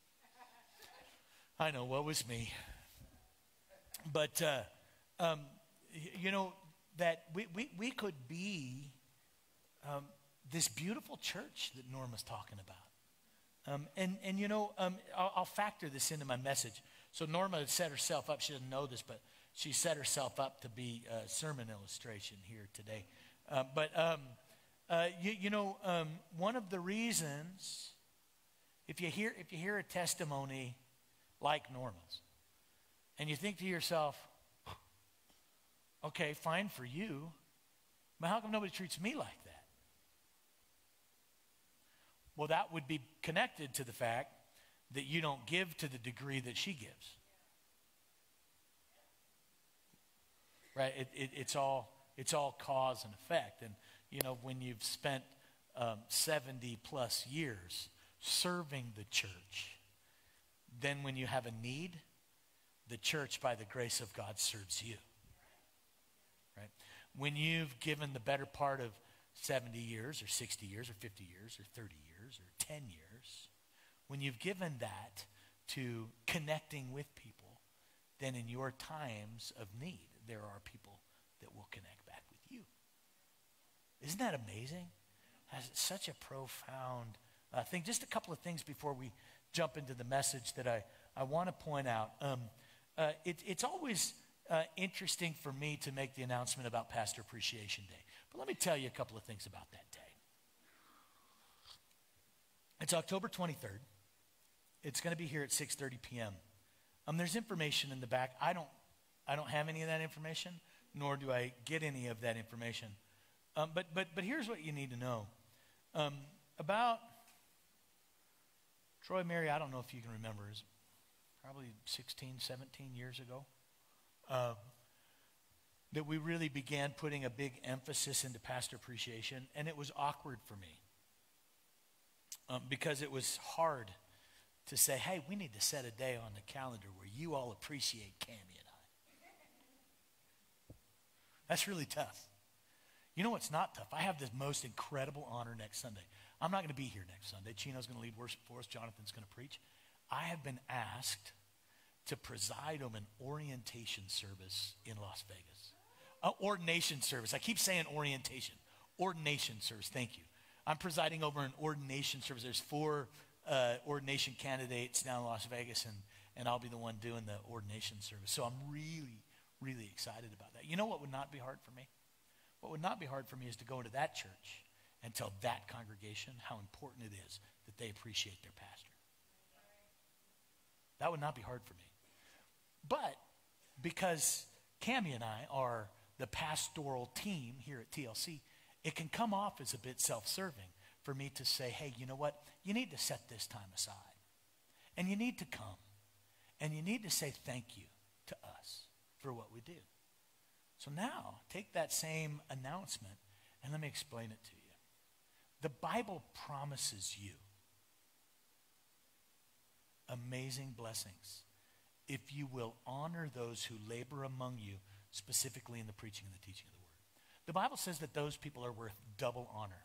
I know, what was me? But, uh, um, you know, that we, we, we could be um, this beautiful church that Norma's talking about. Um, and, and, you know, um, I'll, I'll factor this into my message. So Norma set herself up. She doesn't know this, but she set herself up to be a sermon illustration here today. Uh, but, um, uh, you, you know, um, one of the reasons, if you hear if you hear a testimony like Norma's, and you think to yourself, okay, fine for you, but how come nobody treats me like that? Well, that would be connected to the fact that you don't give to the degree that she gives. Right? It, it, it's all it's all cause and effect. And, you know, when you've spent um, seventy plus years serving the church, then when you have a need, the church, by the grace of God, serves you. Right? When you've given the better part of seventy years or sixty years or fifty years or thirty years or ten years, when you've given that to connecting with people, then in your times of need, there are people that will connect back with you. Isn't that amazing? Has such a profound uh, thing. Just a couple of things before we jump into the message that I, I want to point out, um, uh, it, it's always uh, interesting for me to make the announcement about Pastor Appreciation Day. But let me tell you a couple of things about that day. It's October twenty-third. It's going to be here at six thirty p.m. Um, there's information in the back. I don't, I don't have any of that information, nor do I get any of that information. Um, but, but, but here's what you need to know. Um, about Troy Mary, I don't know if you can remember, is probably sixteen, seventeen years ago, uh, that we really began putting a big emphasis into pastor appreciation, and it was awkward for me um, because it was hard to say, hey, we need to set a day on the calendar where you all appreciate Cammie and I. That's really tough. You know what's not tough? I have this most incredible honor next Sunday. I'm not going to be here next Sunday. Chino's going to lead worship for us. Jonathan's going to preach. I have been asked to preside over an orientation service in Las Vegas. Uh, ordination service. I keep saying orientation. Ordination service. Thank you. I'm presiding over an ordination service. There's four uh, ordination candidates down in Las Vegas, and, and I'll be the one doing the ordination service. So I'm really, really excited about that. You know what would not be hard for me? What would not be hard for me is to go into that church and tell that congregation how important it is that they appreciate their pastor. That would not be hard for me. But because Cammie and I are the pastoral team here at T L C, it can come off as a bit self-serving for me to say, hey, you know what? You need to set this time aside. And you need to come. And you need to say thank you to us for what we do. So now, take that same announcement and let me explain it to you. The Bible promises you amazing blessings if you will honor those who labor among you, specifically in the preaching and the teaching of the word. The Bible says that those people are worth double honor.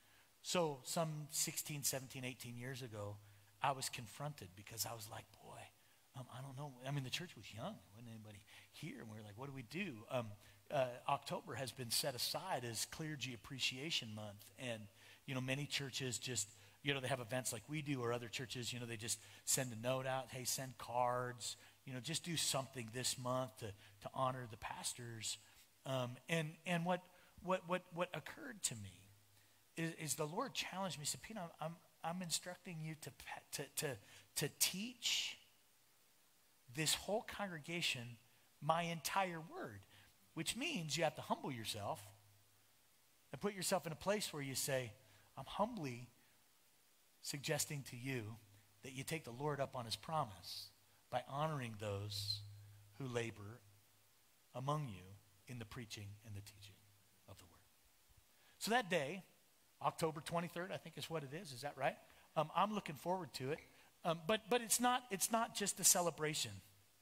So some sixteen, seventeen, eighteen years ago, I was confronted because I was like, boy, um, I don't know. I mean, the church was young. There wasn't anybody here. And we were like, what do we do? Um, uh, October has been set aside as Clergy Appreciation Month. And, you know, many churches just, you know, they have events like we do, or other churches, you know, they just send a note out. Hey, send cards. You know, just do something this month to, to honor the pastors. Um, and and what what what what occurred to me is, is the Lord challenged me. He said, Pete, I'm I'm instructing you to to to to teach this whole congregation my entire word, which means you have to humble yourself and put yourself in a place where you say, I'm humbly suggesting to you that you take the Lord up on his promise by honoring those who labor among you in the preaching and the teaching of the word. So that day, October twenty-third, I think is what it is. Is that right? Um, I'm looking forward to it. Um, but but it's not it's not just a celebration.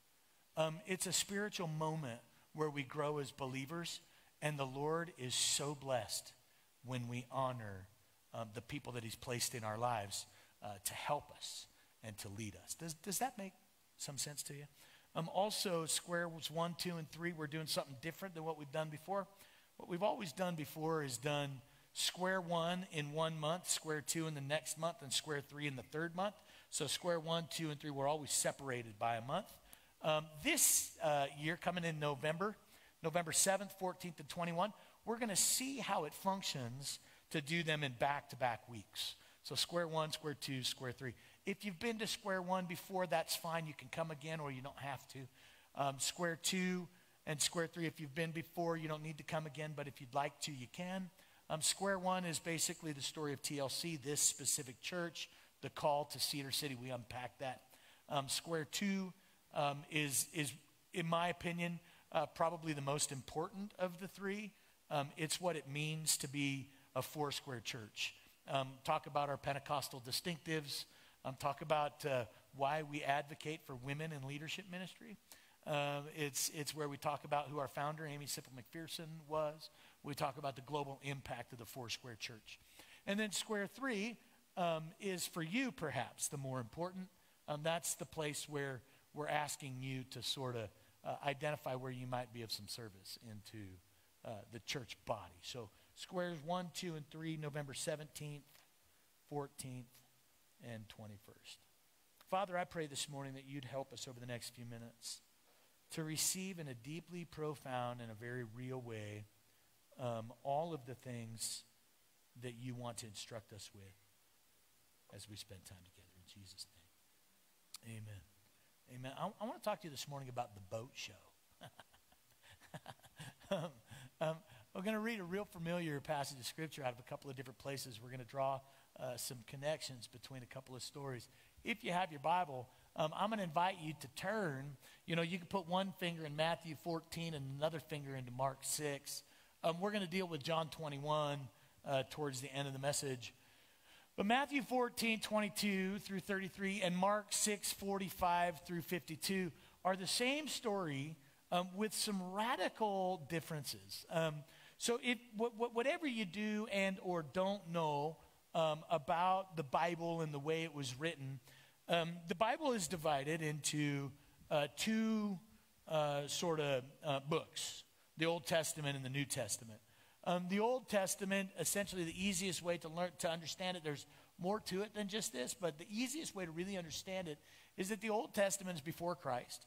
Um, it's a spiritual moment where we grow as believers, and the Lord is so blessed when we honor um, the people that he's placed in our lives uh, to help us and to lead us. Does does that make some sense to you? Um, also, squares one, two, and three, we're doing something different than what we've done before. What we've always done before is done square one in one month, square two in the next month, and square three in the third month. So square one, two, and three were always separated by a month. Um, this uh, year, coming in November, November seventh, fourteenth, and twenty-first, we're going to see how it functions to do them in back-to-back weeks. So square one, square two, square three. If you've been to square one before, that's fine. You can come again, or you don't have to. Um, square two and square three, if you've been before, you don't need to come again, but if you'd like to, you can. Um, square one is basically the story of T L C, this specific church, the call to Cedar City. We unpack that. Um, square two um, is, is, in my opinion, uh, probably the most important of the three. Um, it's what it means to be a four-square church. Um, talk about our Pentecostal distinctives. Um, talk about uh, why we advocate for women in leadership ministry. Uh, it's, it's where we talk about who our founder, Amy Sipple McPherson, was. We talk about the global impact of the four-square church. And then square three um, is for you, perhaps, the more important. Um, that's the place where we're asking you to sort of uh, identify where you might be of some service into uh, the church body. So squares one, two, and three, November seventeenth, fourteenth, and twenty-first. Father, I pray this morning that you'd help us over the next few minutes to receive in a deeply profound and a very real way um, all of the things that you want to instruct us with as we spend time together. In Jesus' name, amen. Amen. I, I want to talk to you this morning about the boat show. um, um, we're going to read a real familiar passage of Scripture out of a couple of different places. We're going to draw uh, some connections between a couple of stories. If you have your Bible, um, I'm going to invite you to turn. You know, you can put one finger in Matthew fourteen and another finger into Mark six. Um, we're going to deal with John twenty-one uh, towards the end of the message. But Matthew fourteen, twenty-two through thirty-three and Mark six, forty-five through fifty-two are the same story um, with some radical differences. Um, so if wh- whatever you do and or don't know um, about the Bible and the way it was written, um, the Bible is divided into uh, two uh, sort of uh, books, the Old Testament and the New Testament. Um, the Old Testament, essentially the easiest way to learn to understand it, there's more to it than just this, but the easiest way to really understand it is that the Old Testament is before Christ,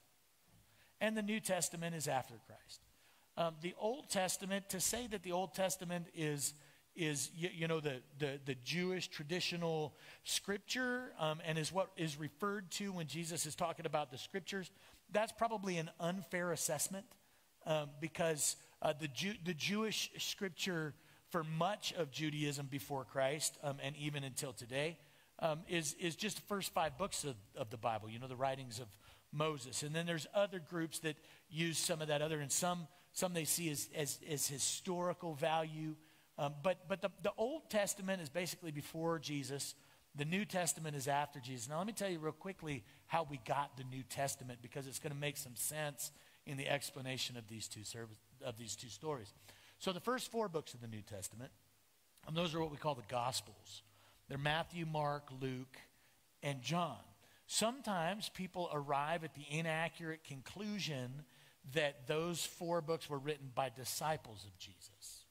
and the New Testament is after Christ. Um, the Old Testament, to say that the Old Testament is, is you, you know, the, the, the Jewish traditional scripture um, and is what is referred to when Jesus is talking about the scriptures, that's probably an unfair assessment um, because uh, the, Jew, the Jewish scripture for much of Judaism before Christ um, and even until today um, is, is just the first five books of, of the Bible, you know, the writings of Moses. And then there's other groups that use some of that other, and some some they see as, as, as historical value. Um, but but the, the Old Testament is basically before Jesus. The New Testament is after Jesus. Now let me tell you real quickly how we got the New Testament, because it's going to make some sense in the explanation of these two service, of these two stories. So the first four books of the New Testament, and those are what we call the Gospels. They're Matthew, Mark, Luke, and John. Sometimes people arrive at the inaccurate conclusion that those four books were written by disciples of Jesus.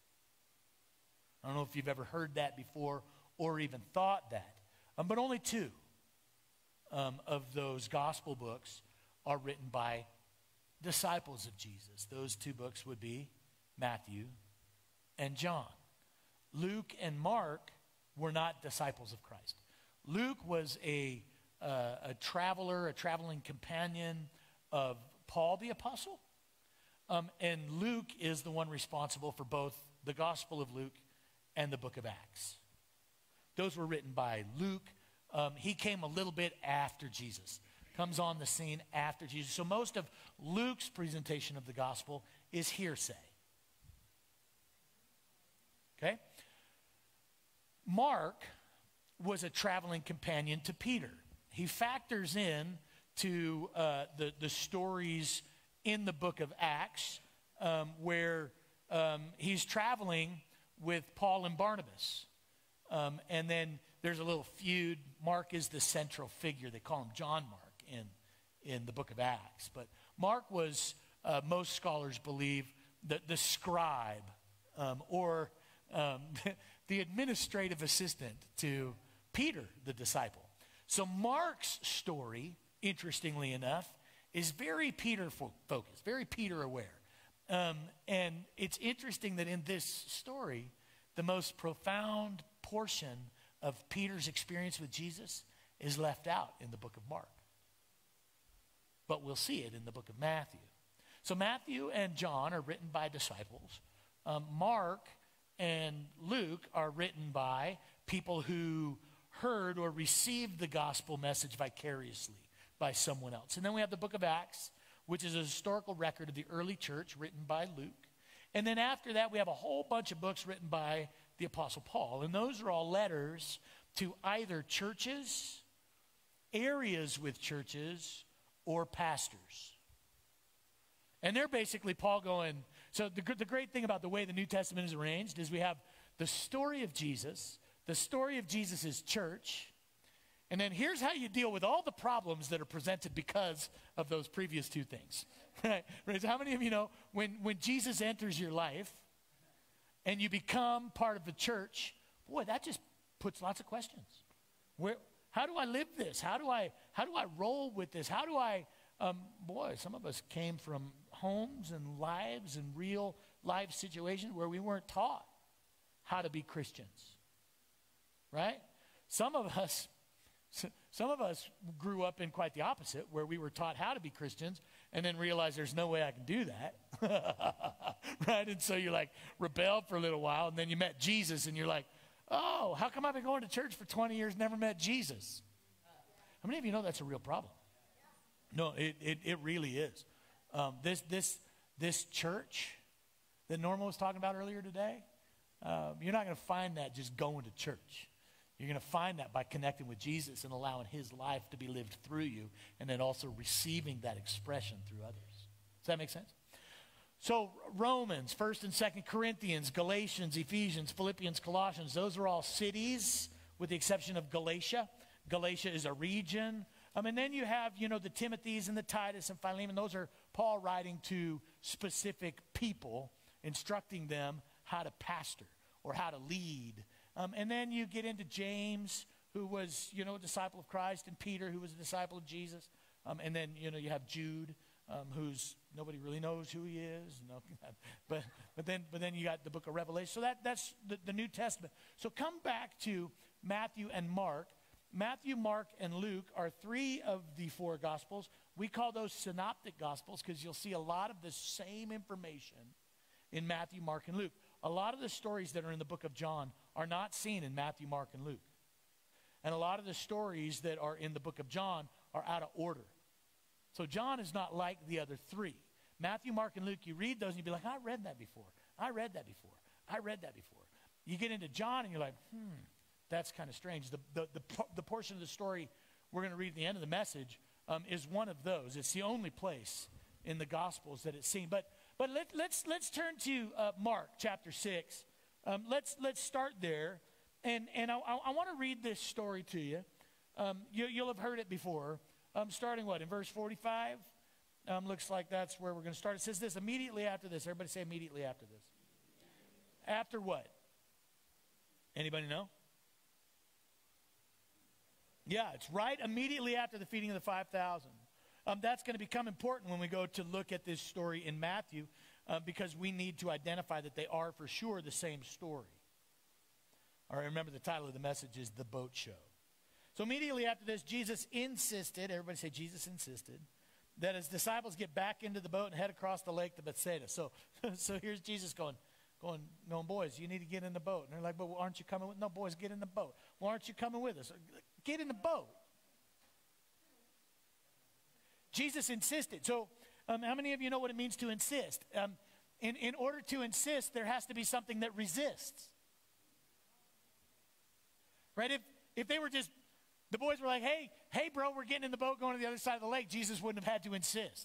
I don't know if you've ever heard that before or even thought that. Um, but only two um, of those gospel books are written by disciples of Jesus. Those two books would be Matthew and John. Luke and Mark were not disciples of Christ. Luke was a, uh, a traveler, a traveling companion of Paul the Apostle. Um, and Luke is the one responsible for both the Gospel of Luke and the book of Acts. Those were written by Luke. Um, he came a little bit after Jesus, comes on the scene after Jesus. So most of Luke's presentation of the gospel is hearsay. Okay? Mark was a traveling companion to Peter. He factors in to uh, the, the stories in the book of Acts um, where um, he's traveling with Paul and Barnabas. Um, and then there's a little feud. Mark is the central figure. They call him John Mark in, in the book of Acts. But Mark was, uh, most scholars believe, the, the scribe um, or um, the administrative assistant to Peter, the disciple. So Mark's story, interestingly enough, is very Peter-focused, very Peter-aware. Um, and it's interesting that in this story, the most profound portion of Peter's experience with Jesus is left out in the book of Mark. But we'll see it in the book of Matthew. So Matthew and John are written by disciples. Um, Mark and Luke are written by people who heard or received the gospel message vicariously by someone else. And then we have the book of Acts, which is a historical record of the early church written by Luke. And then after that, we have a whole bunch of books written by the Apostle Paul. And those are all letters to either churches, areas with churches, or pastors. And they're basically Paul going, so the, the great thing about the way the New Testament is arranged is we have the story of Jesus, the story of Jesus' church, and then here's how you deal with all the problems that are presented because of those previous two things. Right? Right? So how many of you know when, when Jesus enters your life and you become part of the church, boy, that just puts lots of questions. Where, how do I live this? How do I, how how do I roll with this? How do I, um, boy, some of us came from homes and lives and real life situations where we weren't taught how to be Christians, right? Some of us, some of us grew up in quite the opposite, where we were taught how to be Christians and then realized there's no way I can do that, right? And so you're like rebelled for a little while, and then you met Jesus, and you're like, oh, how come I've been going to church for twenty years, never met Jesus? How many of you know that's a real problem? No, it it, it really is. Um, this this this church that Norma was talking about earlier today, um, you're not going to find that just going to church. You're going to find that by connecting with Jesus and allowing his life to be lived through you, and then also receiving that expression through others. Does that make sense? So Romans, First and Second Corinthians, Galatians, Ephesians, Philippians, Colossians, those are all cities with the exception of Galatia. Galatia is a region. Um, and then you have, you know, the Timothys and the Titus and Philemon. Those are Paul writing to specific people, instructing them how to pastor or how to lead. Um, and then you get into James, who was, you know, a disciple of Christ, and Peter, who was a disciple of Jesus. Um, and then, you know, you have Jude, um, who's, nobody really knows who he is. No, but but then but then you got the book of Revelation. So that that's the, the New Testament. So come back to Matthew and Mark. Matthew, Mark, and Luke are three of the four Gospels. We call those synoptic Gospels because you'll see a lot of the same information in Matthew, Mark, and Luke. A lot of the stories that are in the book of John are not seen in Matthew, Mark, and Luke. And a lot of the stories that are in the book of John are out of order. So John is not like the other three. Matthew, Mark, and Luke, you read those and you'd be like, I read that before. I read that before. I read that before. You get into John and you're like, hmm, that's kind of strange. The, the, the, the portion of the story we're going to read at the end of the message um, is one of those. It's the only place in the Gospels that it's seen. But But let, let's let's turn to uh, Mark chapter six. Um, let's let's start there, and and I, I, I want to read this story to you. Um, you. You'll have heard it before. Um, starting what in verse forty-five. Um, looks like that's where we're going to start. It says this immediately after this. Everybody say immediately after this. After what? Anybody know? Yeah, it's right immediately after the feeding of the five thousand. Um, that's going to become important when we go to look at this story in Matthew uh, because we need to identify that they are for sure the same story. All right, remember the title of the message is The Boat Show. So immediately after this, Jesus insisted, everybody say Jesus insisted, that his disciples get back into the boat and head across the lake to Bethsaida. So, so here's Jesus going, going, no, boys, you need to get in the boat. And they're like, but aren't you coming with? No, boys, get in the boat. Well, aren't you coming with us? Get in the boat. Jesus insisted. So um, how many of you know what it means to insist? Um, in, in order to insist, there has to be something that resists. Right? If, if they were just, the boys were like, hey, hey, bro, we're getting in the boat going to the other side of the lake, Jesus wouldn't have had to insist.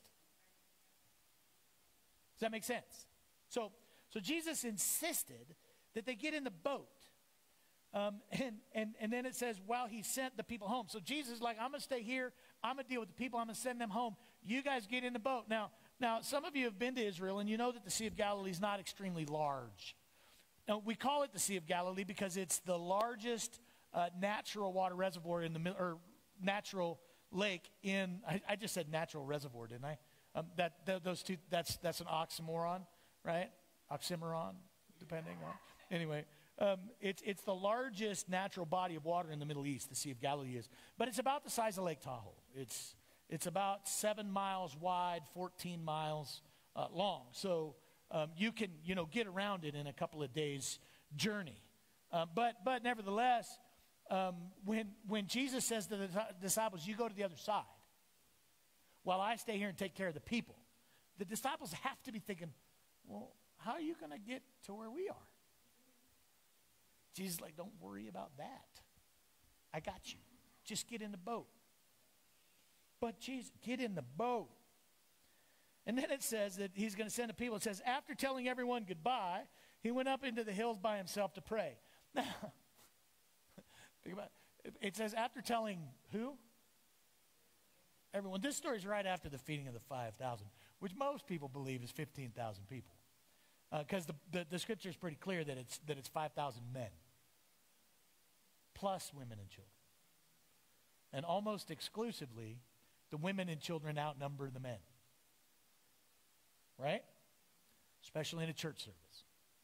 Does that make sense? So, so Jesus insisted that they get in the boat. Um, and, and, and then it says, while he sent the people home. So Jesus is like, I'm going to stay here. I'm going to deal with the people. I'm going to send them home. You guys get in the boat. Now, now, some of you have been to Israel, and you know that the Sea of Galilee is not extremely large. Now, we call it the Sea of Galilee because it's the largest uh, natural water reservoir in the, or natural lake in, I, I just said natural reservoir, didn't I? Um, that, that those two, that's, that's an oxymoron, right? Oxymoron, depending on, anyway. Um, it's, it's the largest natural body of water in the Middle East, the Sea of Galilee is. But it's about the size of Lake Tahoe. It's, it's about seven miles wide, fourteen miles uh, long. So um, you can, you know, get around it in a couple of days' journey. Uh, but, but nevertheless, um, when, when Jesus says to the disciples, you go to the other side, while I stay here and take care of the people, the disciples have to be thinking, well, how are you going to get to where we are? Jesus is like, don't worry about that. I got you. Just get in the boat. But Jesus, get in the boat. And then it says that he's going to send the people. It says, after telling everyone goodbye, he went up into the hills by himself to pray. Now, think about it. It says, after telling who? Everyone. This story is right after the feeding of the five thousand, which most people believe is fifteen thousand people. Because uh, the, the, the scripture is pretty clear that it's, that it's five thousand men. Plus women and children. And almost exclusively, the women and children outnumber the men. Right? Especially in a church service.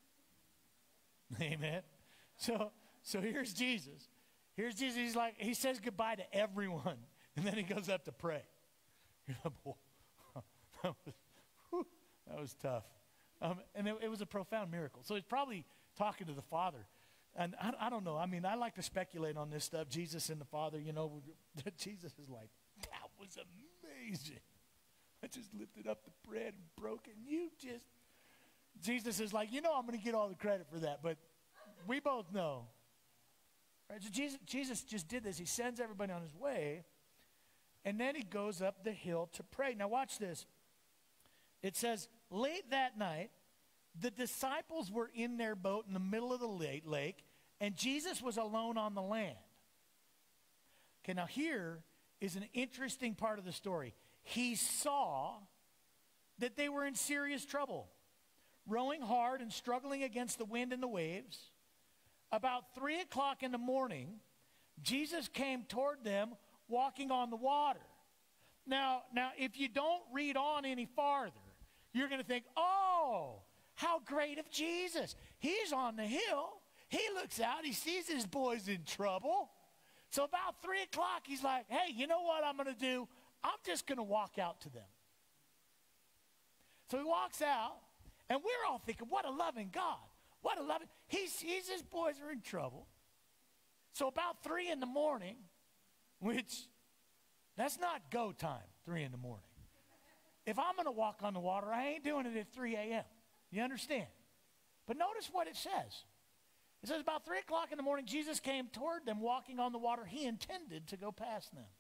Amen. So, so here's Jesus. Here's Jesus. He's like, he says goodbye to everyone. And then he goes up to pray. You're like, whoa. That was, whew, that was tough. Um, and it, it was a profound miracle. So he's probably talking to the Father. And I, I don't know. I mean, I like to speculate on this stuff. Jesus and the Father, you know. Jesus is like, that was amazing. I just lifted up the bread and broke it. And you just, Jesus is like, you know, I'm going to get all the credit for that. But we both know. Right? So Jesus, Jesus just did this. He sends everybody on his way. And then he goes up the hill to pray. Now watch this. It says, late that night, the disciples were in their boat in the middle of the lake, and Jesus was alone on the land. Okay, now here is an interesting part of the story. He saw that they were in serious trouble, rowing hard and struggling against the wind and the waves. About three o'clock in the morning, Jesus came toward them walking on the water. Now, now, if you don't read on any farther, you're going to think, oh, how great of Jesus. He's on the hill. He looks out. He sees his boys in trouble. So about three o'clock, he's like, hey, you know what I'm going to do? I'm just going to walk out to them. So he walks out, and we're all thinking, what a loving God. What a loving. He sees his boys are in trouble. So about three in the morning, which that's not go time, three in the morning. If I'm going to walk on the water, I ain't doing it at three a.m. You understand? But notice what it says. It says about three o'clock in the morning, Jesus came toward them walking on the water. He intended to go past them.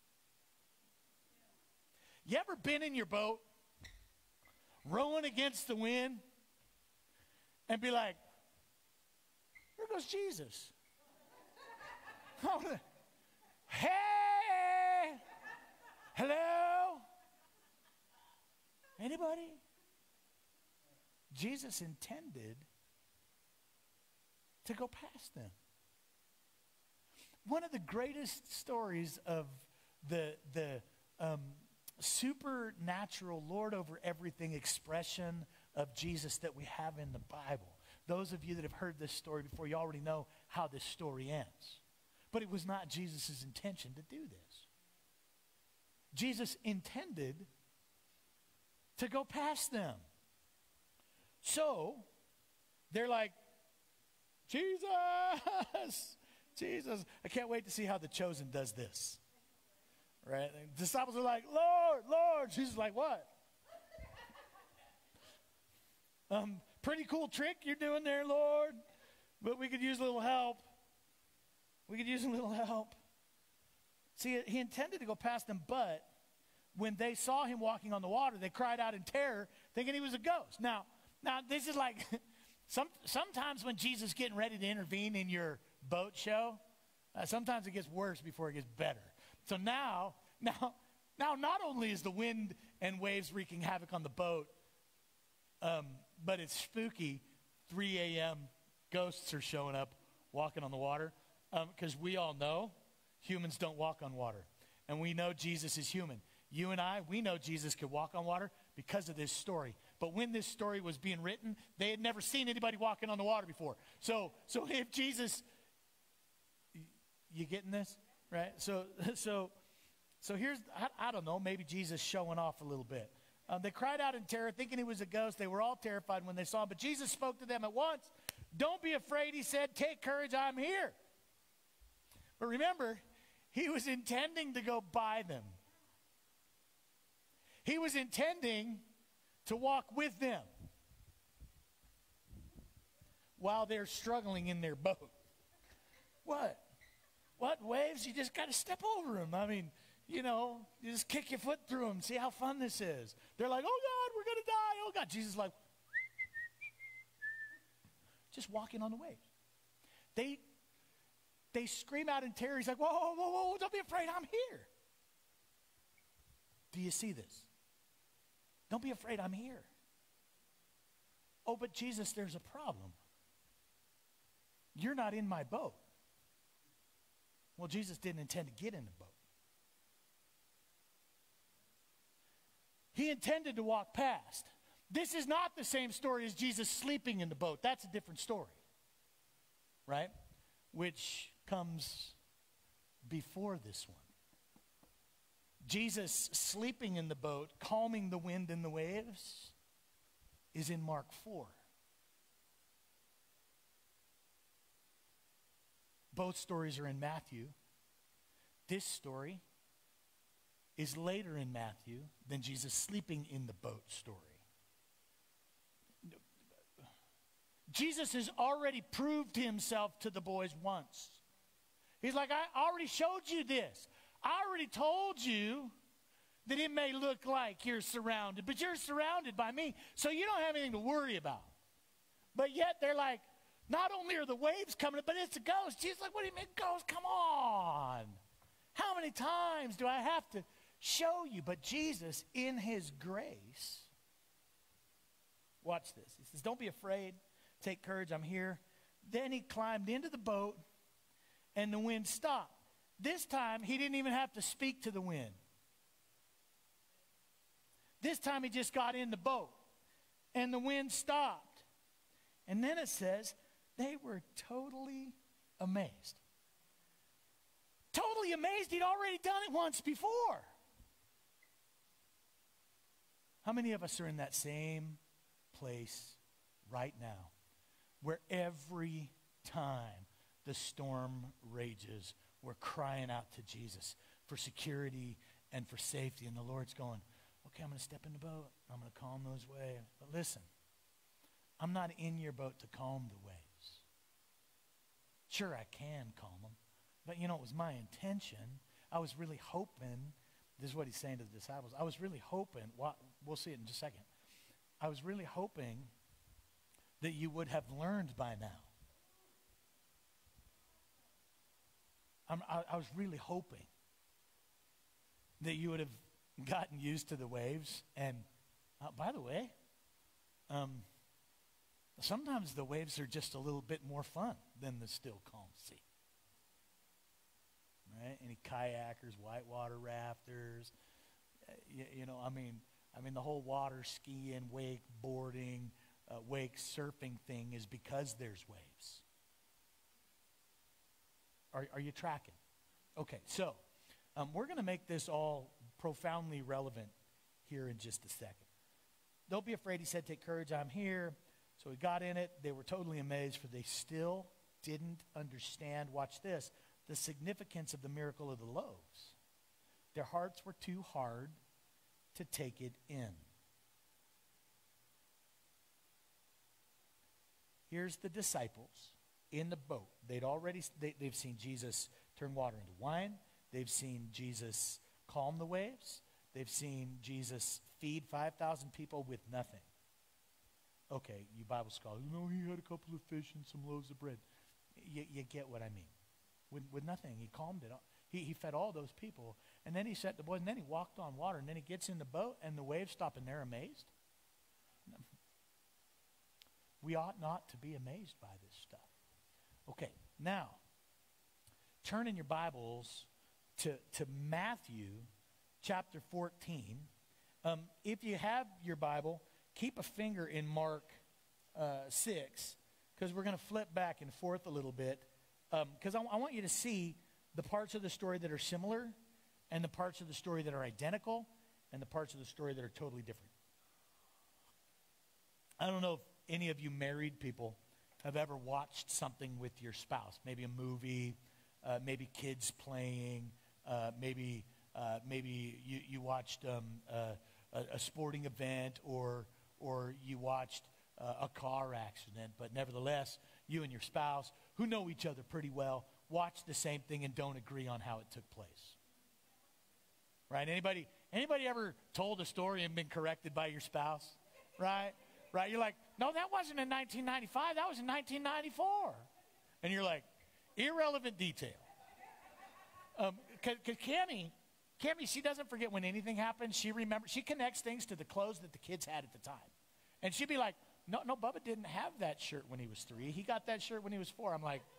You ever been in your boat, rowing against the wind, and be like, here goes Jesus. Hey, hello? Anybody? Jesus intended to go past them. One of the greatest stories of the, the um, supernatural Lord over everything expression of Jesus that we have in the Bible. Those of you that have heard this story before, you already know how this story ends. But it was not Jesus' intention to do this. Jesus intended to go past them. So, they're like, Jesus, Jesus. I can't wait to see how The Chosen does this. Right? And the disciples are like, Lord, Lord. Jesus is like, what? um, pretty cool trick you're doing there, Lord. But we could use a little help. We could use a little help. See, he intended to go past them, but when they saw him walking on the water, they cried out in terror, thinking he was a ghost. Now, now this is like, some, sometimes when Jesus is getting ready to intervene in your boat show, uh, sometimes it gets worse before it gets better. So now, now, now, not only is the wind and waves wreaking havoc on the boat, um, but it's spooky. three a.m. ghosts are showing up, walking on the water, because um, we all know humans don't walk on water, and we know Jesus is human. You and I, we know Jesus could walk on water because of this story. But when this story was being written, they had never seen anybody walking on the water before. So, so if Jesus, you getting this? Right? So, so, so here's, I, I don't know, maybe Jesus showing off a little bit. Um, they cried out in terror, thinking he was a ghost. They were all terrified when they saw him. But Jesus spoke to them at once. Don't be afraid, he said. Take courage, I'm here. But remember, he was intending to go by them. He was intending to walk with them while they're struggling in their boat. What? What waves? You just got to step over them. I mean, you know, you just kick your foot through them. See how fun this is. They're like, oh, God, we're going to die. Oh, God. Jesus is like, just walking on the waves. They, they scream out in terror. He's like, whoa, whoa, whoa, whoa, don't be afraid. I'm here. Do you see this? Don't be afraid, I'm here. Oh, but Jesus, there's a problem. You're not in my boat. Well, Jesus didn't intend to get in the boat. he intended to walk past. This is not the same story as Jesus sleeping in the boat. That's a different story, right? Which comes before this one. Jesus sleeping in the boat, calming the wind and the waves, is in Mark four. Both stories are in Matthew. This story is later in Matthew than Jesus sleeping in the boat story. Jesus has already proved himself to the boys once. He's like, I already showed you this. I already told you that it may look like you're surrounded, but you're surrounded by me, so you don't have anything to worry about. But yet they're like, not only are the waves coming, but it's a ghost. Jesus like, what do you mean ghost? Come on. How many times do I have to show you? But Jesus, in his grace, watch this. He says, don't be afraid. Take courage. I'm here. Then he climbed into the boat, and the wind stopped. This time, he didn't even have to speak to the wind. This time, he just got in the boat, and the wind stopped. And then it says, they were totally amazed. Totally amazed. He'd already done it once before. How many of us are in that same place right now, where every time the storm rages, we're crying out to Jesus for security and for safety, and the Lord's going, okay, I'm going to step in the boat. I'm going to calm those waves. But listen, I'm not in your boat to calm the waves. Sure, I can calm them. But, you know, it was my intention. I was really hoping, this is what he's saying to the disciples, I was really hoping, well, we'll see it in just a second. I was really hoping that you would have learned by now. I'm, I, I was really hoping that you would have gotten used to the waves. And uh, by the way, um, sometimes the waves are just a little bit more fun than the still calm sea. Right? Any kayakers, whitewater rafters, uh, you, you know, I mean, I mean the whole water skiing, wake boarding, uh, wake surfing thing is because there's waves. Are, are you tracking? Okay, so um, we're going to make this all profoundly relevant here in just a second. Don't be afraid, he said, take courage, I'm here. So we got in it. They were totally amazed, for they still didn't understand, watch this, the significance of the miracle of the loaves. Their hearts were too hard to take it in. Here's the disciples in the boat. They'd already, they, they've seen Jesus turn water into wine. They've seen Jesus calm the waves. They've seen Jesus feed five thousand people with nothing. Okay, you Bible scholar, you know, he had a couple of fish and some loaves of bread. You, you get what I mean. With, with nothing, he calmed it. He, he fed all those people. And then he set the boys, and then he walked on water, and then he gets in the boat, and the waves stop, and they're amazed. We ought not to be amazed by this stuff. Okay, now, turn in your Bibles to, to Matthew chapter fourteen. Um, if you have your Bible, keep a finger in Mark uh, six, because we're going to flip back and forth a little bit, because um, I, I want you to see the parts of the story that are similar, and the parts of the story that are identical, and the parts of the story that are totally different. I don't know if any of you married people have ever watched something with your spouse, maybe a movie, uh, maybe kids playing, uh, maybe uh, maybe you, you watched um, uh, a, a sporting event, or or you watched uh, a car accident, but nevertheless, you and your spouse, who know each other pretty well, watch the same thing and don't agree on how it took place. Right? Anybody anybody ever told a story and been corrected by your spouse? Right? Right? You're like, no, that wasn't in nineteen ninety-five. That was in nineteen ninety-four. And you're like, irrelevant detail. Um, cause, cause Cammie, Cammie, she doesn't forget when anything happens. She remembers. She connects things to the clothes that the kids had at the time. And she'd be like, no, no, Bubba didn't have that shirt when he was three. He got that shirt when he was four. I'm like,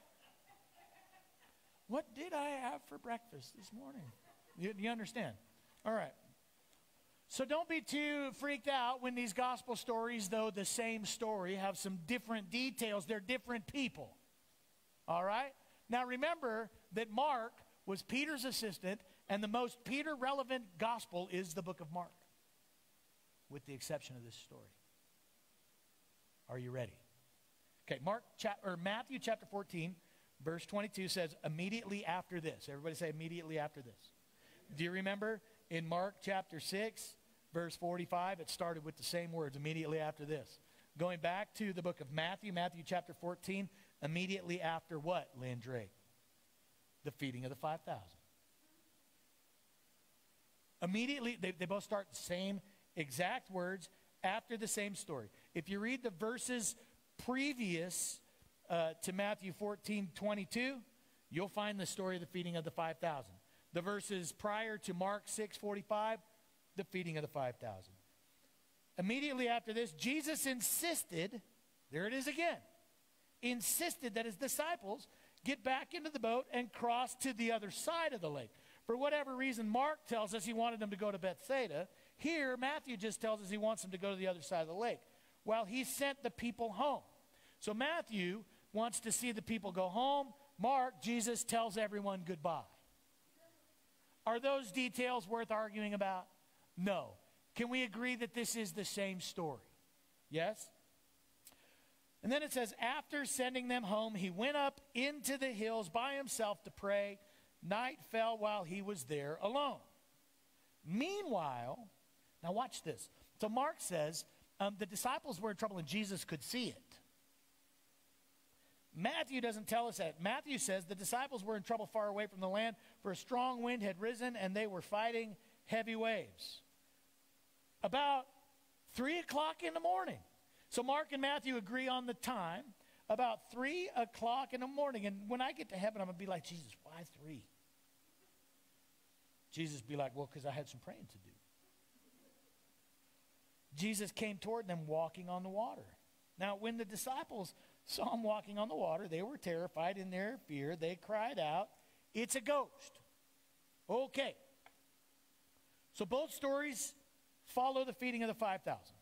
what did I have for breakfast this morning? You, you understand? All right. So don't be too freaked out when these gospel stories, though the same story, have some different details. They're different people. All right? Now remember that Mark was Peter's assistant, and the most Peter-relevant gospel is the book of Mark, with the exception of this story. Are you ready? Okay, Mark chap- or Matthew chapter fourteen, verse twenty-two says, immediately after this. Everybody say immediately after this. Do you remember in Mark chapter six, verse forty-five, it started with the same words, immediately after this. Going back to the book of Matthew, Matthew chapter fourteen, immediately after what, Lynn Drake? The feeding of the five thousand. Immediately, they, they both start the same exact words after the same story. If you read the verses previous uh, to Matthew fourteen twenty-two, you'll find the story of the feeding of the five thousand. The verses prior to Mark six forty-five, the feeding of the five thousand. Immediately after this, Jesus insisted, there it is again, insisted that his disciples get back into the boat and cross to the other side of the lake. For whatever reason, Mark tells us he wanted them to go to Bethsaida. Here, Matthew just tells us he wants them to go to the other side of the lake, while he sent the people home. So Matthew wants to see the people go home. Mark, Jesus tells everyone goodbye. Are those details worth arguing about? No. Can we agree that this is the same story? Yes? And then it says, after sending them home, he went up into the hills by himself to pray. Night fell while he was there alone. Meanwhile, now watch this. So Mark says um, the disciples were in trouble and Jesus could see it. Matthew doesn't tell us that. Matthew says the disciples were in trouble far away from the land, for a strong wind had risen and they were fighting heavy waves. About three o'clock in the morning. So Mark and Matthew agree on the time, about three o'clock in the morning. And when I get to heaven, I'm going to be like, Jesus, why three? Jesus be like, well, because I had some praying to do. Jesus came toward them walking on the water. Now, when the disciples saw him walking on the water, they were terrified in their fear. They cried out, it's a ghost. Okay. So both stories follow the feeding of the five thousand.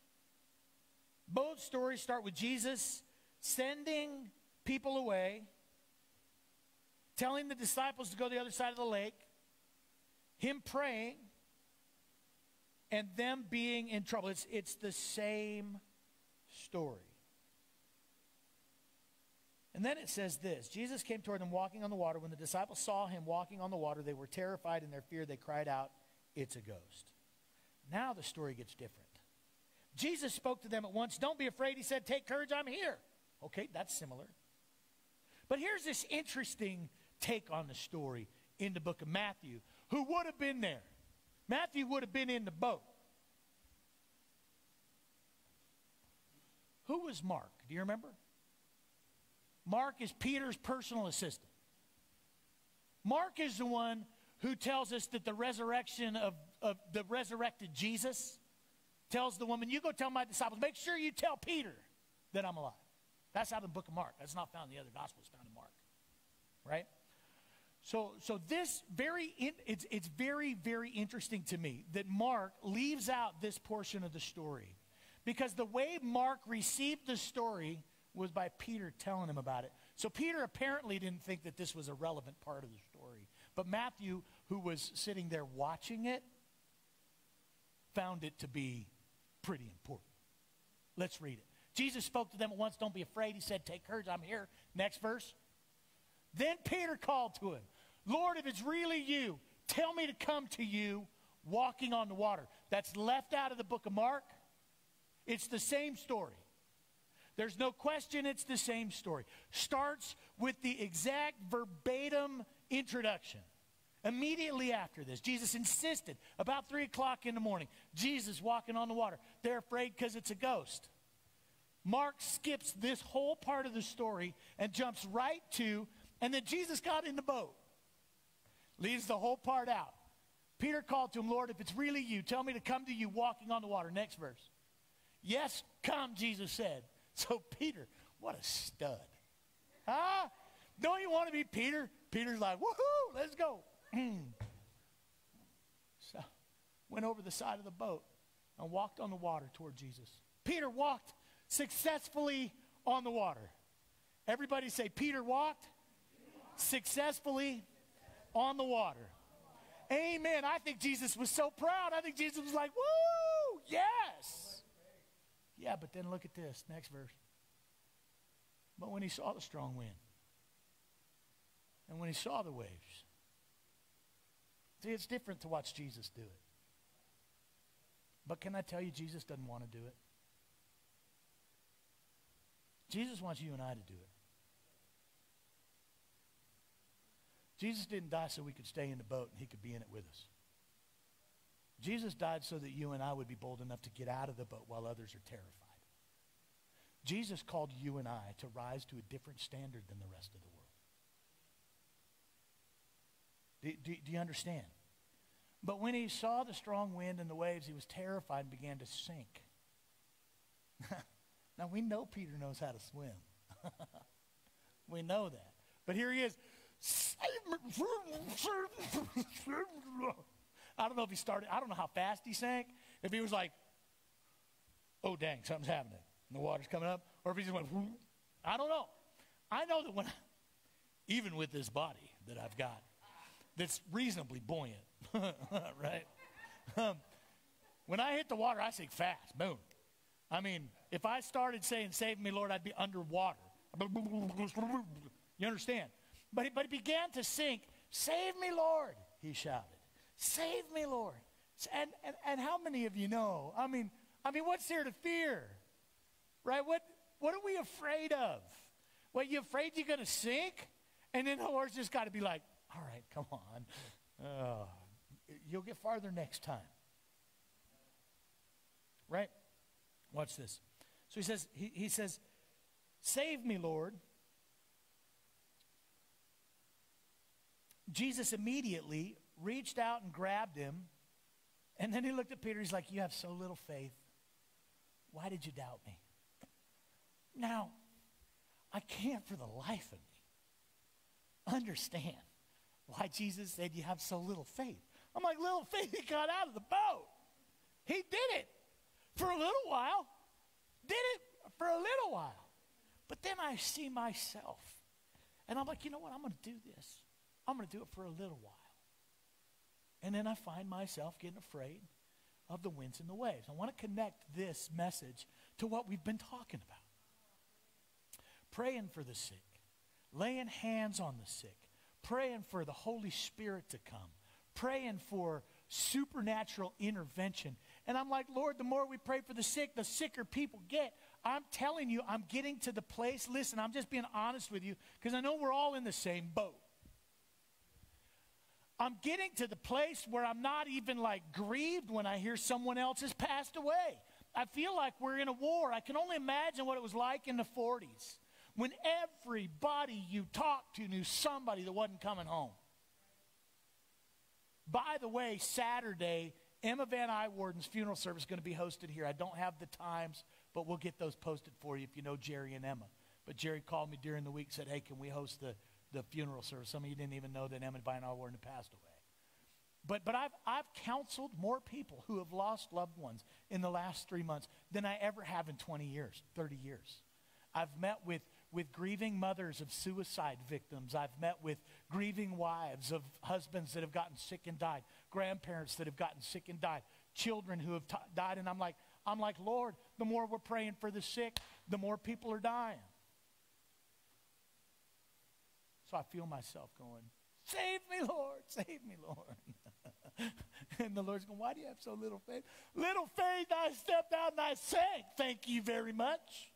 Both stories start with Jesus sending people away, telling the disciples to go to the other side of the lake, him praying, and them being in trouble. It's, it's the same story. And then it says this, Jesus came toward them walking on the water. When the disciples saw him walking on the water, they were terrified in their fear. They cried out, it's a ghost. Now the story gets different. Jesus spoke to them at once. Don't be afraid, he said, take courage, I'm here. Okay, that's similar. But here's this interesting take on the story in the book of Matthew. Who would have been there? Matthew would have been in the boat. Who was Mark? Do you remember? Mark is Peter's personal assistant. Mark is the one who tells us that the resurrection of, of the resurrected Jesus tells the woman, you go tell my disciples, make sure you tell Peter that I'm alive. That's out of the book of Mark. That's not found in the other Gospels, found in Mark. Right? So, so this very, in, it's, it's very, very interesting to me that Mark leaves out this portion of the story. Because the way Mark received the story was by Peter telling him about it. So Peter apparently didn't think that this was a relevant part of the story. But Matthew, who was sitting there watching it, found it to be pretty important. Let's read it. Jesus spoke to them at once. Don't be afraid. He said, take courage, I'm here. Next verse. Then Peter called to him, Lord, if it's really you, tell me to come to you walking on the water. That's left out of the book of Mark. It's the same story. There's no question it's the same story. Starts with the exact verbatim introduction. Immediately after this, Jesus insisted, about three o'clock in the morning, Jesus walking on the water. They're afraid because it's a ghost. Mark skips this whole part of the story and jumps right to, and then Jesus got in the boat. Leaves the whole part out. Peter called to him, Lord, if it's really you, tell me to come to you walking on the water. Next verse. Yes, come, Jesus said. So Peter, what a stud. Huh? Don't you want to be Peter? Peter's like, woohoo, let's go. So went over the side of the boat and walked on the water toward Jesus. Peter walked successfully on the water. Everybody say, Peter walked successfully on the water. Amen. I think Jesus was so proud. I think Jesus was like, woo, yes. Yeah, but then look at this, next verse. But when he saw the strong wind, and when he saw the waves, see, it's different to watch Jesus do it. But can I tell you, Jesus doesn't want to do it. Jesus wants you and I to do it. Jesus didn't die so we could stay in the boat and he could be in it with us. Jesus died so that you and I would be bold enough to get out of the boat while others are terrified. Jesus called you and I to rise to a different standard than the rest of the world. Do, do, do you understand? But when he saw the strong wind and the waves, he was terrified and began to sink. Now, we know Peter knows how to swim. We know that. But here he is. I don't know if he started, I don't know how fast he sank. If he was like, oh, dang, something's happening, and the water's coming up. Or if he just went, I don't know. I know that when, I, even with this body that I've got, that's reasonably buoyant, right? Um, when I hit the water, I sink fast, boom. I mean, if I started saying, save me, Lord, I'd be underwater. You understand? But he, but he began to sink. Save me, Lord, he shouted. Save me, Lord. And, and, and how many of you know? I mean, I mean, what's there to fear? Right? What, what are we afraid of? What, you afraid you're going to sink? And then the Lord's just got to be like, all right, come on. Uh, you'll get farther next time. Right? Watch this. So he says, he, he says, save me, Lord. Jesus immediately reached out and grabbed him. And then he looked at Peter. He's like, you have so little faith. Why did you doubt me? Now, I can't for the life of me understand why Jesus said you have so little faith. I'm like, little faith, he got out of the boat. He did it for a little while. Did it for a little while. But then I see myself. And I'm like, you know what? I'm going to do this. I'm going to do it for a little while. And then I find myself getting afraid of the winds and the waves. I want to connect this message to what we've been talking about. Praying for the sick. Laying hands on the sick. Praying for the Holy Spirit to come. Praying for supernatural intervention. And I'm like, Lord, the more we pray for the sick, the sicker people get. I'm telling you, I'm getting to the place. Listen, I'm just being honest with you because I know we're all in the same boat. I'm getting to the place where I'm not even like grieved when I hear someone else has passed away. I feel like we're in a war. I can only imagine what it was like in the forties when everybody you talked to knew somebody that wasn't coming home. By the way, Saturday, Emma Van Iwarden's funeral service is going to be hosted here. I don't have the times, but we'll get those posted for you if you know Jerry and Emma. But Jerry called me during the week and said, hey, can we host the the funeral service? Some of you didn't even know that Emma Van Iwarden had passed away. But but I've I've counseled more people who have lost loved ones in the last three months than I ever have in twenty years, thirty years. I've met with, with grieving mothers of suicide victims. I've met with grieving wives of husbands that have gotten sick and died, grandparents that have gotten sick and died, children who have t- died. And I'm like, I'm like, Lord, the more we're praying for the sick, the more people are dying. So I feel myself going, save me, Lord, save me, Lord. And the Lord's going, why do you have so little faith? Little faith, I stepped out and I sank. Thank you very much.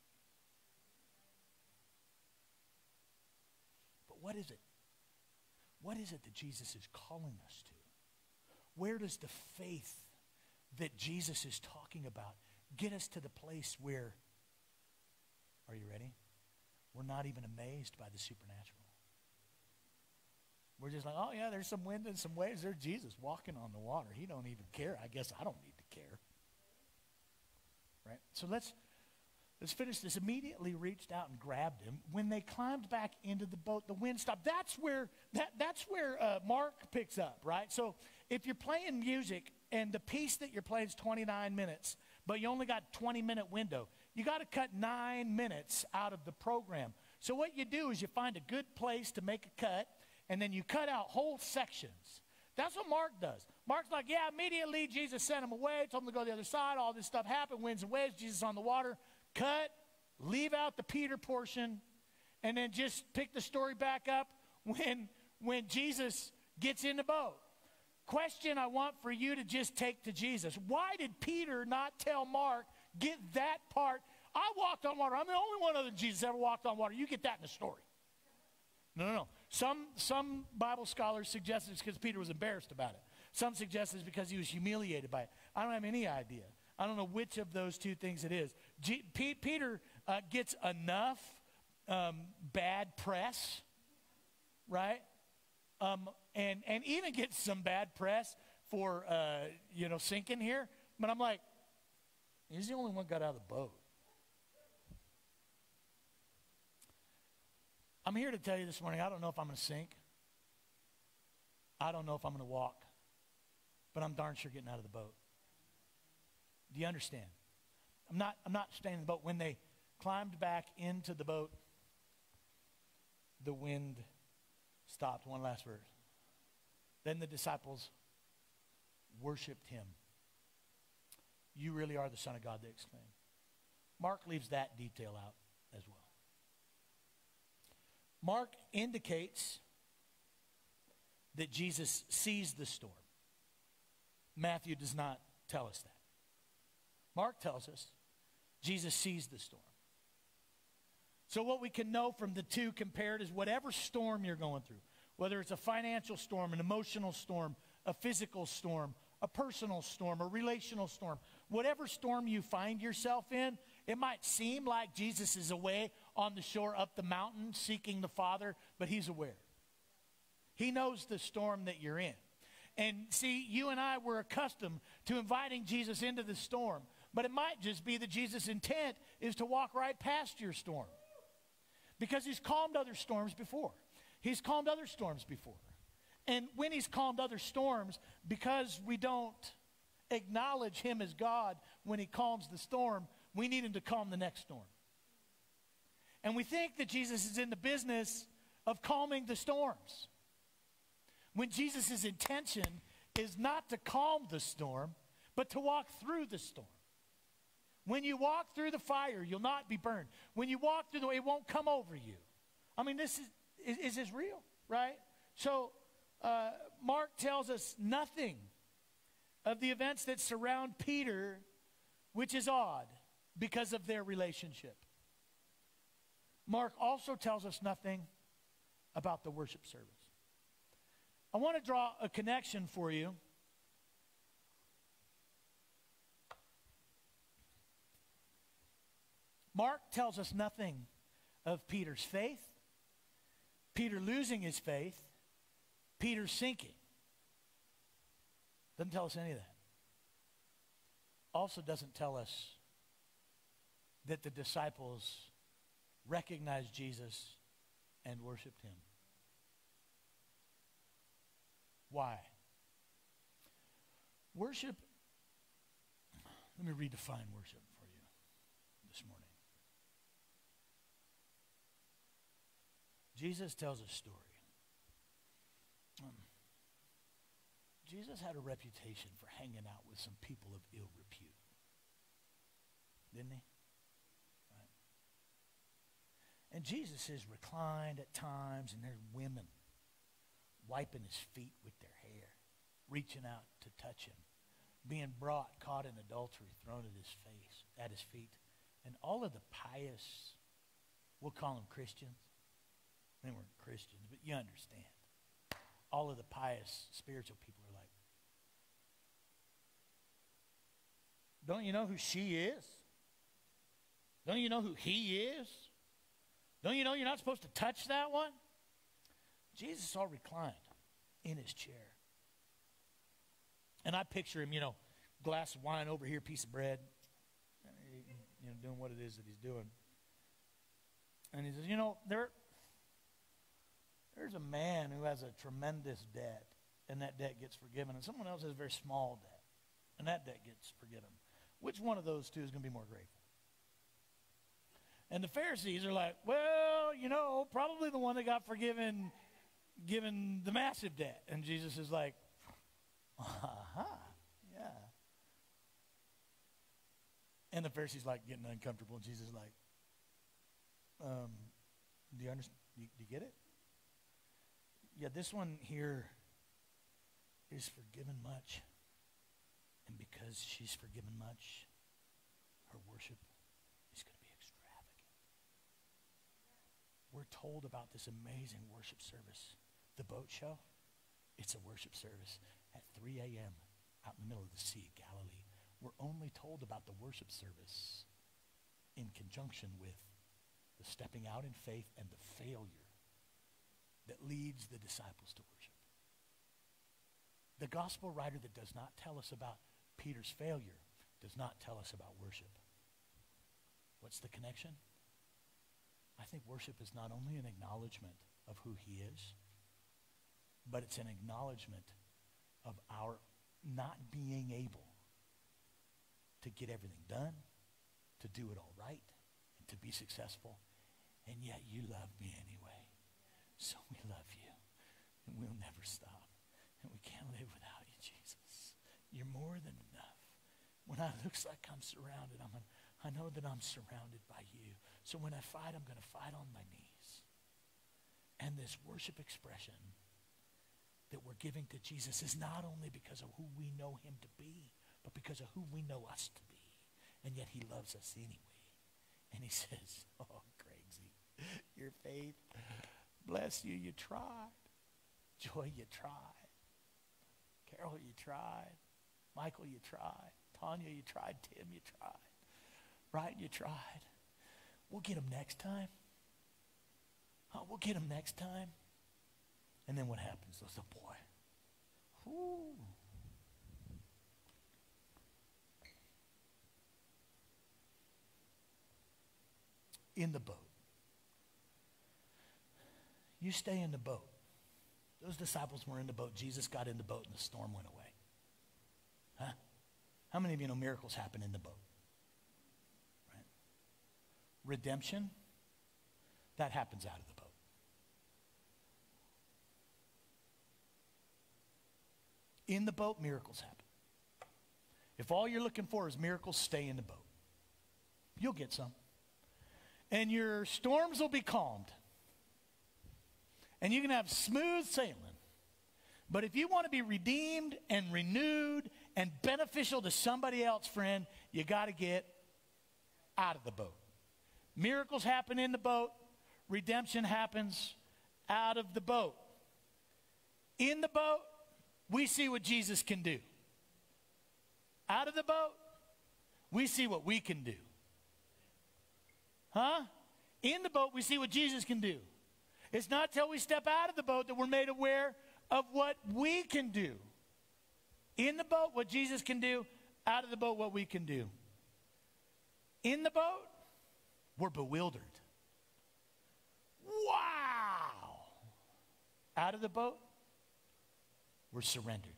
But what is it? What is it that Jesus is calling us to? Where does the faith that Jesus is talking about get us to the place where, are you ready? We're not even amazed by the supernatural. We're just like, oh yeah, there's some wind and some waves. There's Jesus walking on the water. He don't even care. I guess I don't need to care. Right? So let's let's finish this. Immediately reached out and grabbed him. When they climbed back into the boat, the wind stopped. That's where that that's where uh, Mark picks up, right? So if you're playing music and the piece that you're playing is twenty-nine minutes, but you only got twenty minute window. You got to cut nine minutes out of the program. So what you do is you find a good place to make a cut, and then you cut out whole sections. That's what Mark does. Mark's like, yeah, immediately Jesus sent him away, told him to go to the other side. All this stuff happened, winds and waves, Jesus on the water. Cut, leave out the Peter portion, and then just pick the story back up when, when Jesus gets in the boat. Question I want for you to just take to Jesus. Why did Peter not tell Mark, get that part? I walked on water. I'm the only one other than Jesus ever walked on water. You get that in the story. No, no, no. Some, some Bible scholars suggest it's because Peter was embarrassed about it. Some suggest it's because he was humiliated by it. I don't have any idea. I don't know which of those two things it is. G- P- Peter uh, gets enough um, bad press, right? Um, and, and even gets some bad press for, uh, you know, sinking here. But I'm like, he's the only one got out of the boat. I'm here to tell you this morning, I don't know if I'm going to sink. I don't know if I'm going to walk. But I'm darn sure getting out of the boat. Do you understand? I'm not, I'm not staying in the boat. When they climbed back into the boat, the wind stopped. One last verse. Then the disciples worshiped him. You really are the Son of God, they exclaimed. Mark leaves that detail out as well. Mark indicates that Jesus sees the storm. Matthew does not tell us that. Mark tells us Jesus sees the storm. So what we can know from the two compared is whatever storm you're going through, whether it's a financial storm, an emotional storm, a physical storm, a personal storm, a relational storm, whatever storm you find yourself in, it might seem like Jesus is away on the shore up the mountain seeking the Father, but he's aware. He knows the storm that you're in. And see, you and I were accustomed to inviting Jesus into the storm, but it might just be that Jesus' intent is to walk right past your storm. Because he's calmed other storms before. He's calmed other storms before. And when he's calmed other storms, because we don't acknowledge him as God when he calms the storm, we need him to calm the next storm. And we think that Jesus is in the business of calming the storms, when Jesus' intention is not to calm the storm, but to walk through the storm. When you walk through the fire, you'll not be burned. When you walk through the way, it won't come over you. I mean, this is, is, is this real, right? So, uh, Mark tells us nothing of the events that surround Peter, which is odd because of their relationship. Mark also tells us nothing about the worship service. I want to draw a connection for you. Mark tells us nothing of Peter's faith, Peter losing his faith, Peter sinking. Doesn't tell us any of that. Also doesn't tell us that the disciples recognized Jesus and worshiped him. Why? Worship, let me redefine worship for you this morning. Jesus tells a story. Um, Jesus had a reputation for hanging out with some people of ill repute. Didn't he? Right. And Jesus is reclined at times, and there's women wiping his feet with their hair, reaching out to touch him, being brought, caught in adultery, thrown at his face, at his feet. And all of the pious, we'll call them Christians. They weren't Christians, but you understand. All of the pious, spiritual people are like, don't you know who she is? Don't you know who he is? Don't you know you're not supposed to touch that one? Jesus is all reclined in his chair. And I picture him, you know, glass of wine over here, piece of bread, you know, doing what it is that he's doing. And he says, you know, there, there's a man who has a tremendous debt, and that debt gets forgiven, and someone else has a very small debt. and that debt gets forgiven. Which one of those two is going to be more grateful? And the Pharisees are like, well, you know, probably the one that got forgiven, given the massive debt. And Jesus is like, aha, yeah. And the Pharisees like getting uncomfortable, and Jesus is like, um, do you understand? Do you, do you get it? Yeah, this one here is forgiven much. And because she's forgiven much, her worship is going to be extravagant. We're told about this amazing worship service. The boat show, it's a worship service at three a.m. out in the middle of the Sea of Galilee. We're only told about the worship service in conjunction with the stepping out in faith and the failure that leads the disciples to worship. The gospel writer that does not tell us about Peter's failure does not tell us about worship. What's the connection? I think worship is not only an acknowledgement of who he is, but it's an acknowledgement of our not being able to get everything done, to do it all right, and to be successful. And yet you love me anyway. So we love you, and we'll never stop. And we can't live without you, Jesus. You're more than enough. When it looks like I'm surrounded, I'm gonna, I know that I'm surrounded by you. So when I fight, I'm going to fight on my knees. And this worship expression that we're giving to Jesus is not only because of who we know him to be, but because of who we know us to be. And yet he loves us anyway. And he says, oh, Craigsy, your faith, bless you, you tried. Joy, you tried. Carol, you tried. Michael, you tried. Tanya, you tried. Tim, you tried. Brian, you tried. We'll get them next time. Oh, we'll get them next time. And then what happens? Those, oh boy. Ooh. In the boat. You stay in the boat. Those disciples were in the boat. Jesus got in the boat and the storm went away. Huh? How many of you know miracles happen in the boat? Right? Redemption, that happens out of the boat. In the boat, miracles happen. If all you're looking for is miracles, stay in the boat. You'll get some. And your storms will be calmed. And you can have smooth sailing. But if you want to be redeemed and renewed and beneficial to somebody else, friend, you got to get out of the boat. Miracles happen in the boat. Redemption happens out of the boat. In the boat, we see what Jesus can do. Out of the boat, we see what we can do. Huh? In the boat, we see what Jesus can do. It's not till we step out of the boat that we're made aware of what we can do. In the boat, what Jesus can do. Out of the boat, what we can do. In the boat, we're bewildered. Wow! Out of the boat, we're surrendered.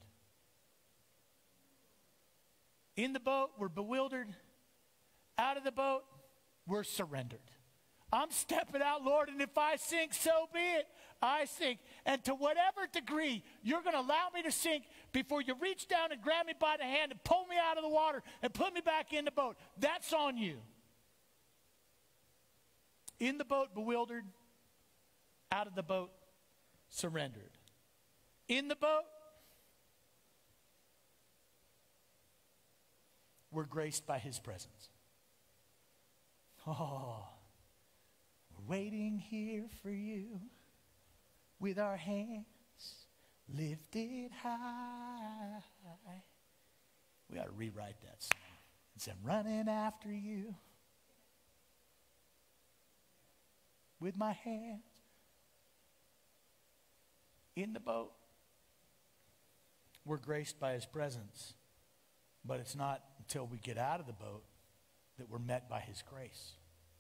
In the boat, we're bewildered. Out of the boat, we're surrendered. I'm stepping out, Lord, and if I sink, so be it. I sink. And to whatever degree you're going to allow me to sink before you reach down and grab me by the hand and pull me out of the water and put me back in the boat, that's on you. In the boat, bewildered. Out of the boat, surrendered. In the boat, we're graced by his presence. Oh, we're waiting here for you with our hands lifted high. We ought to rewrite that song. It said, running after you with my hands in the boat. We're graced by his presence, but it's not until we get out of the boat that we're met by his grace.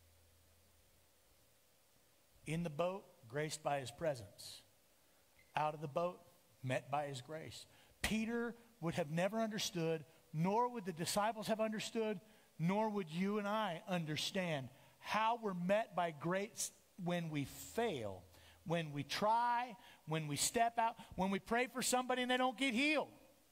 In the boat, graced by his presence. Out of the boat, met by his grace. Peter would have never understood nor would the disciples have understood, nor would you and I understand how we're met by grace when we fail, when we try, when we step out, when we pray for somebody and they don't get healed,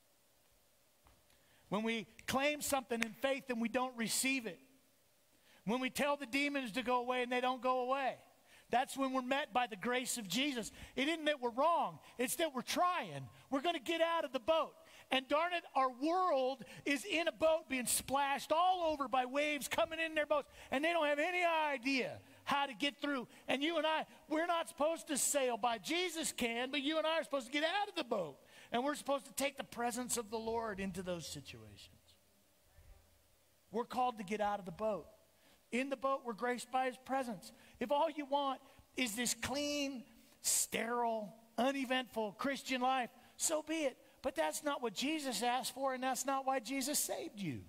when we claim something in faith and we don't receive it, when we tell the demons to go away and they don't go away. That's when we're met by the grace of Jesus. It isn't that we're wrong. It's that we're trying. We're going to get out of the boat. And darn it, our world is in a boat being splashed all over by waves coming in their boats. And they don't have any idea how to get through. And you and I, we're not supposed to sail by. Jesus can, but you and I are supposed to get out of the boat. And we're supposed to take the presence of the Lord into those situations. We're called to get out of the boat. In the boat, we're graced by his presence. If all you want is this clean, sterile, uneventful Christian life, so be it. But that's not what Jesus asked for, and that's not why Jesus saved you.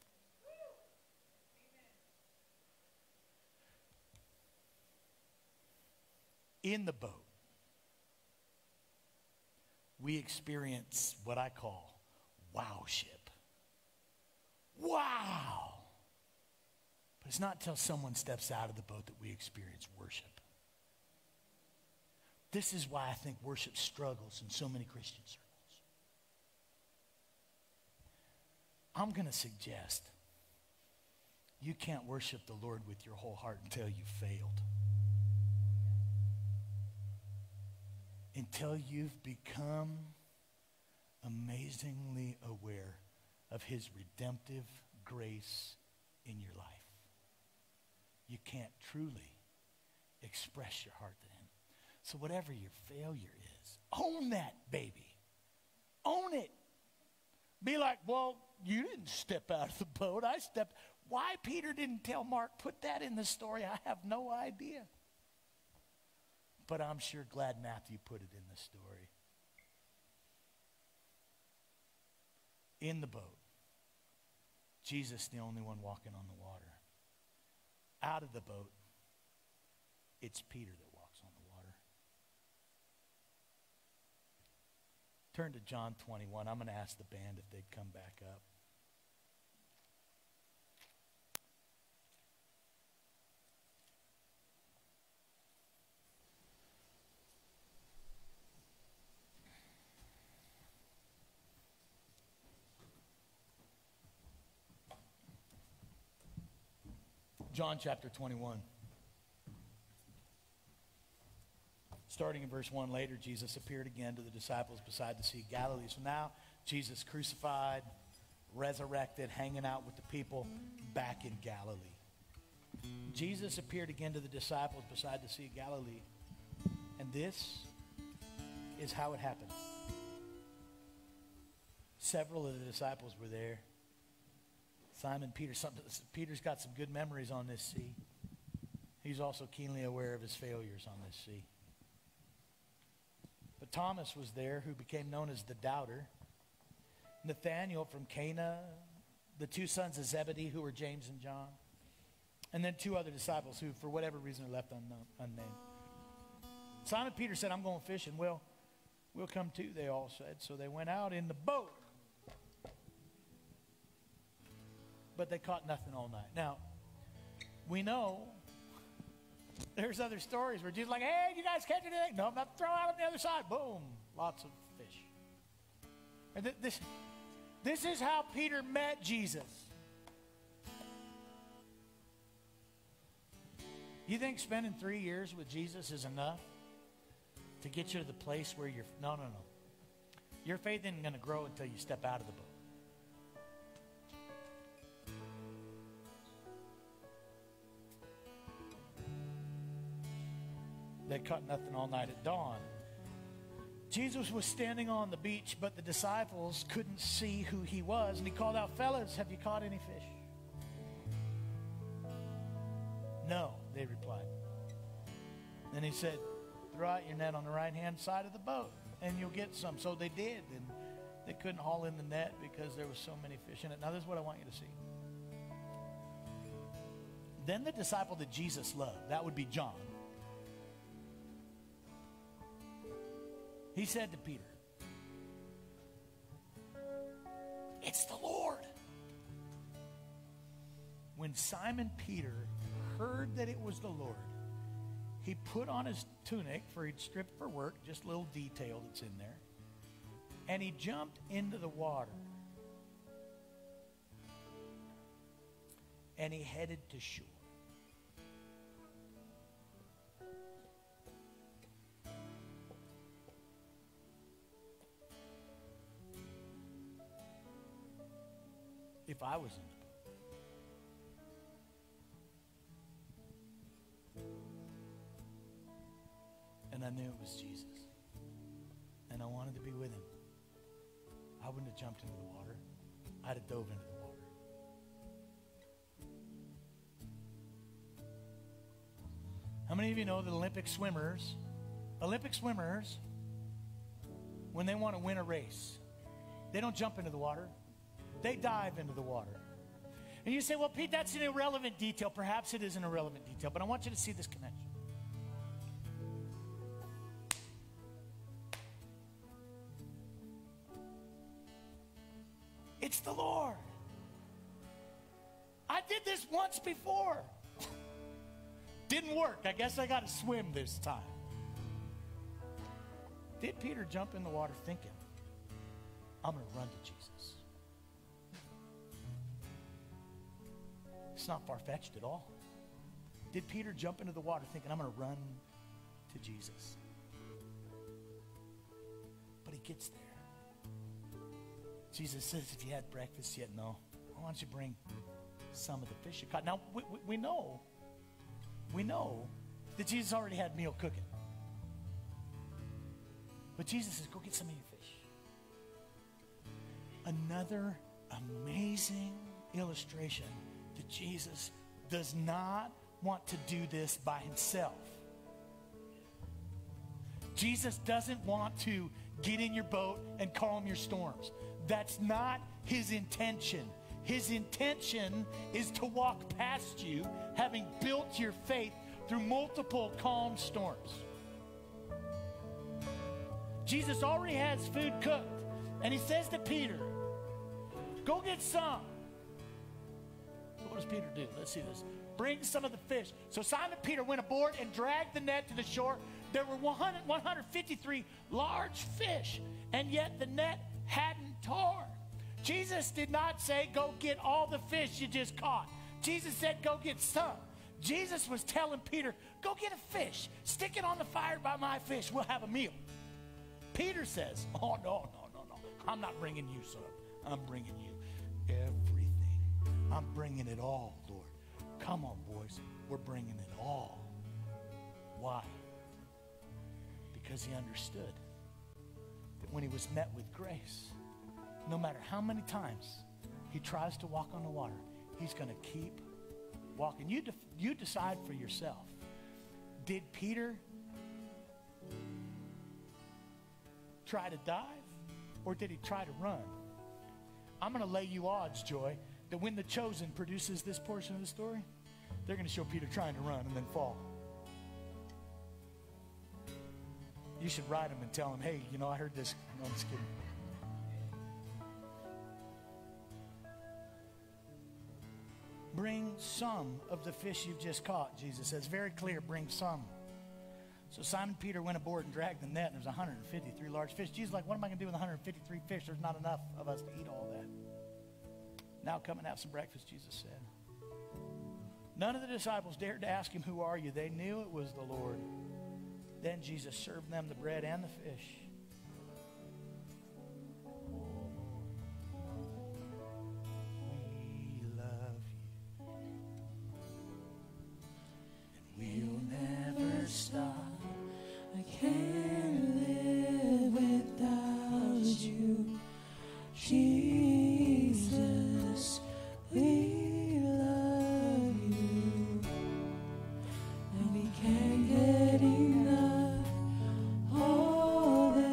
In the boat, we experience what I call wowship. Wow! But it's not until someone steps out of the boat that we experience worship. This is why I think worship struggles in so many Christian circles. I'm going to suggest you can't worship the Lord with your whole heart until you've failed. Until you've become amazingly aware of his redemptive grace in your life. You can't truly express your heart to him. So whatever your failure is, own that, baby. Own it. Be like, well, you didn't step out of the boat. I stepped. Why Peter didn't tell Mark, put that in the story, I have no idea. But I'm sure glad Matthew put it in the story. In the boat, Jesus the only one walking on the water. Out of the boat, it's Peter that walks on the water. Turn to John twenty-one. I'm going to ask the band if they'd come back up. John chapter twenty-one. Starting in verse one, later Jesus appeared again to the disciples beside the Sea of Galilee. So now Jesus crucified, resurrected, hanging out with the people back in Galilee. Jesus appeared again to the disciples beside the Sea of Galilee. And this is how it happened. Several of the disciples were there. Simon Peter, some, Peter's got some good memories on this sea. He's also keenly aware of his failures on this sea. But Thomas was there, who became known as the Doubter. Nathanael from Cana, the two sons of Zebedee, who were James and John. And then two other disciples who, for whatever reason, are left unknown, unnamed. Simon Peter said, I'm going fishing. Well, we'll come too, they all said. So they went out in the boat. But they caught nothing all night. Now, we know there's other stories where Jesus is like, hey, you guys catch anything? No, I'm not throwing out on the other side. Boom, lots of fish. And th- this, this is how Peter met Jesus. You think spending three years with Jesus is enough to get you to the place where you're, no, no, no. Your faith isn't going to grow until you step out of the boat. They caught nothing all night. At dawn, Jesus was standing on the beach, but the disciples couldn't see who he was. And he called out, fellas, have you caught any fish? No, they replied. Then he said, throw out your net on the right-hand side of the boat, and you'll get some. So they did, and they couldn't haul in the net because there was so many fish in it. Now, this is what I want you to see. Then the disciple that Jesus loved, that would be John, he said to Peter, it's the Lord. when Simon Peter heard that it was the Lord, he put on his tunic, for he'd stripped for work, just a little detail that's in there, and he jumped into the water. And he headed to shore. If I was in the boat, and I knew it was Jesus, and I wanted to be with him, I wouldn't have jumped into the water. I'd have dove into the water. How many of you know that Olympic swimmers, Olympic swimmers, when they want to win a race, they don't jump into the water. They dive into the water. And you say, well, Pete, that's an irrelevant detail. Perhaps it is an irrelevant detail, but I want you to see this connection. It's the Lord. I did this once before. Didn't work. I guess I got to swim this time. Did Peter jump in the water thinking, I'm going to run to Jesus? It's not far-fetched at all. Did Peter jump into the water thinking, I'm going to run to Jesus? But he gets there. Jesus says, if you had breakfast yet, no. Why don't you bring some of the fish you caught? Now, we, we, we know, we know that Jesus already had meal cooking. But Jesus says, go get some of your fish. Another amazing illustration that Jesus does not want to do this by himself. Jesus doesn't want to get in your boat and calm your storms. That's not his intention. His intention is to walk past you, having built your faith through multiple calm storms. Jesus already has food cooked, and he says to Peter, go get some. So what does Peter do? Let's see this. Bring some of the fish. So Simon Peter went aboard and dragged the net to the shore. There were one hundred, one hundred fifty-three large fish, and yet the net hadn't torn. Jesus did not say, go get all the fish you just caught. Jesus said, go get some. Jesus was telling Peter, go get a fish. Stick it on the fire by my fish. We'll have a meal. Peter says, oh, no, no, no, no. I'm not bringing you some. I'm bringing you everything. I'm bringing it all, Lord. Come on, boys. We're bringing it all. Why? Because he understood that when he was met with grace, no matter how many times he tries to walk on the water, he's going to keep walking. You, de- you decide for yourself. Did Peter try to dive, or did he try to run? I'm going to lay you odds, Joy, that when The Chosen produces this portion of the story, they're going to show Peter trying to run and then fall. You should write him and tell him, hey, you know, I heard this. No, I'm just kidding. Bring some of the fish you've just caught, Jesus says. Very clear, bring some. So Simon Peter went aboard and dragged the net, and there's one hundred fifty-three large fish. Jesus is like, what am I going to do with one hundred fifty-three fish? There's not enough of us to eat all that. Now come and have some breakfast, Jesus said. None of the disciples dared to ask him, who are you? They knew it was the Lord. Then Jesus served them the bread and the fish. We love you, and we'll never stop. I can't live without you, Jesus. We love you, and we can't get enough. Oh,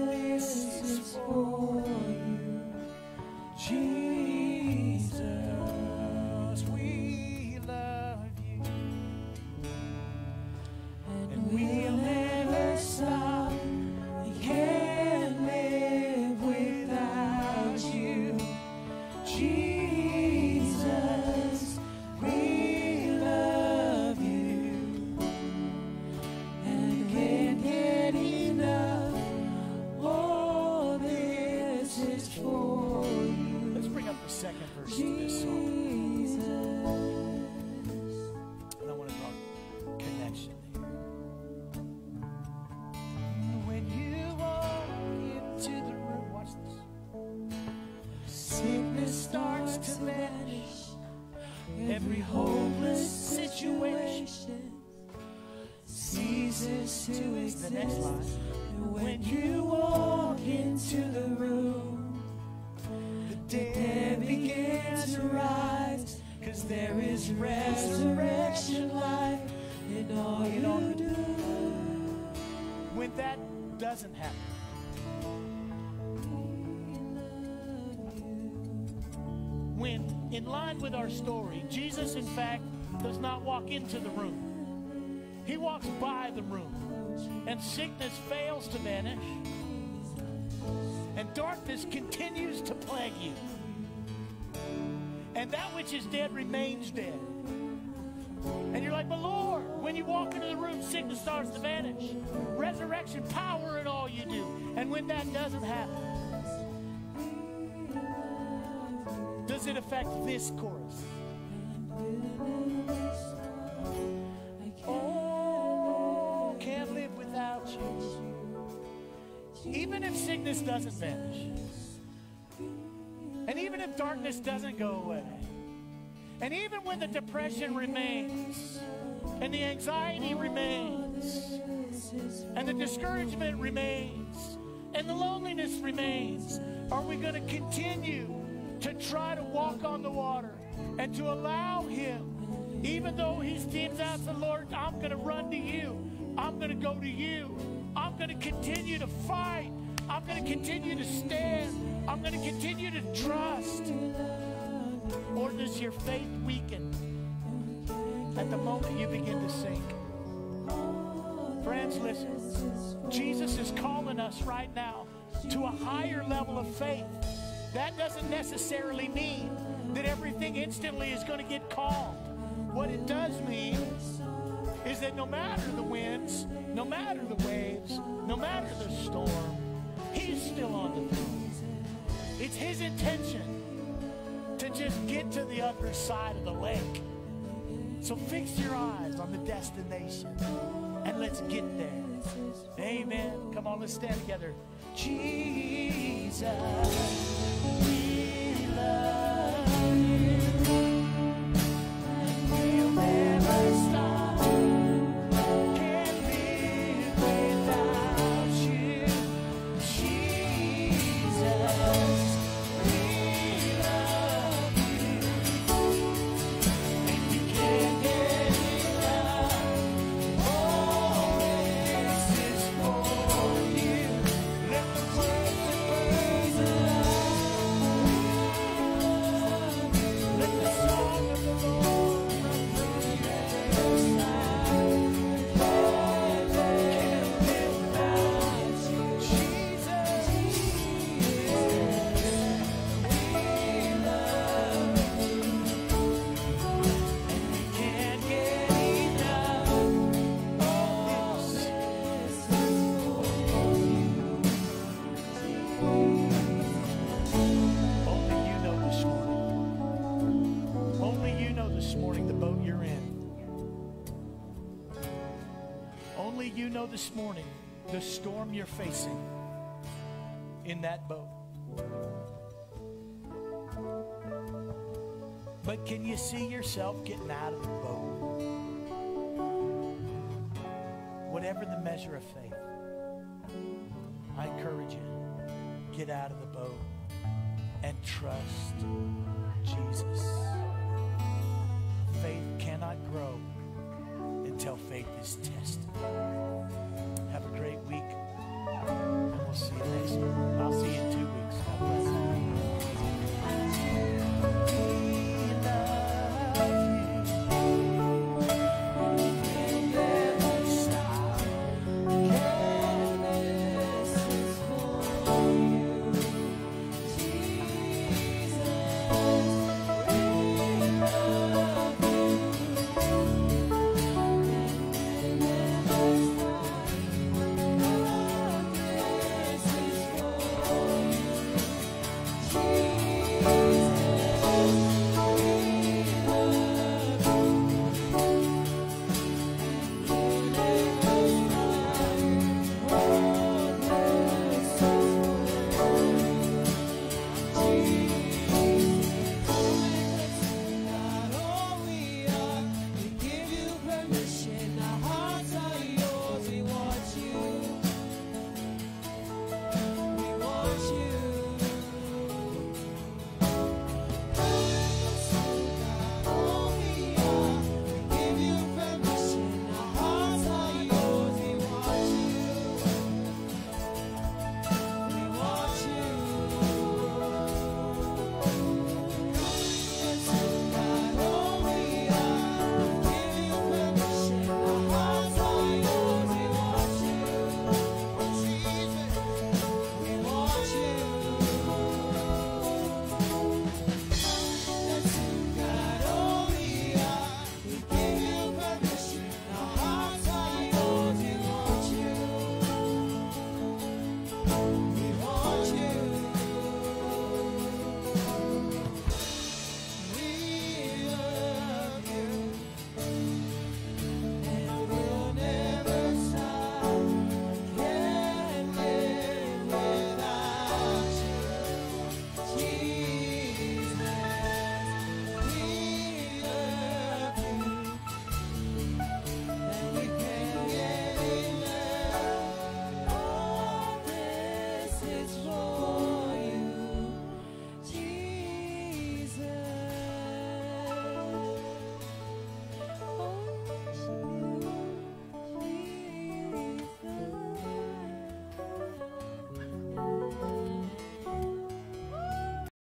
every hopeless situation ceases to exist. The next line. And when you walk into the room, the dead begins to rise, 'cause there is resurrection life in all you do. When that doesn't happen, when, in line with our story, Jesus, in fact, does not walk into the room. He walks by the room, and sickness fails to vanish, and darkness continues to plague you. And that which is dead remains dead. And you're like, but Lord, when you walk into the room, sickness starts to vanish. Resurrection power in all you do. And when that doesn't happen, does it affect this chorus? Oh, can't live without you. Even if sickness doesn't vanish, and even if darkness doesn't go away, and even when the depression remains, and the anxiety remains, and the discouragement remains, and the loneliness remains, are we going to continue to try to walk on the water and to allow Him, even though He steams out and says, Lord, I'm going to run to you. I'm going to go to you. I'm going to continue to fight. I'm going to continue to stand. I'm going to continue to trust. Or does your faith weaken at the moment you begin to sink? Friends, listen. Jesus is calling us right now to a higher level of faith. That doesn't necessarily mean that everything instantly is going to get calmed. What it does mean is that no matter the winds, no matter the waves, no matter the storm, He's still on the throne. It's His intention to just get to the other side of the lake. So fix your eyes on the destination and let's get there. Amen. Come on, let's stand together. Jesus, we love you. We'll never stop. Can't live without you. Jesus, we love you. And we can't get enough. All this is for you. Let the worship praise alive. Let the song of the Lord run through your life. Can't live without you, Jesus. We love you, and we can't get enough. All this is for you. Only you know this morning. Only you know this morning the boat you're in. Only you know this morning the storm you're facing in that boat. But can you see yourself getting out of the boat? Whatever the measure of faith, I encourage you, get out of the boat and trust Jesus. Faith cannot grow until faith is tested.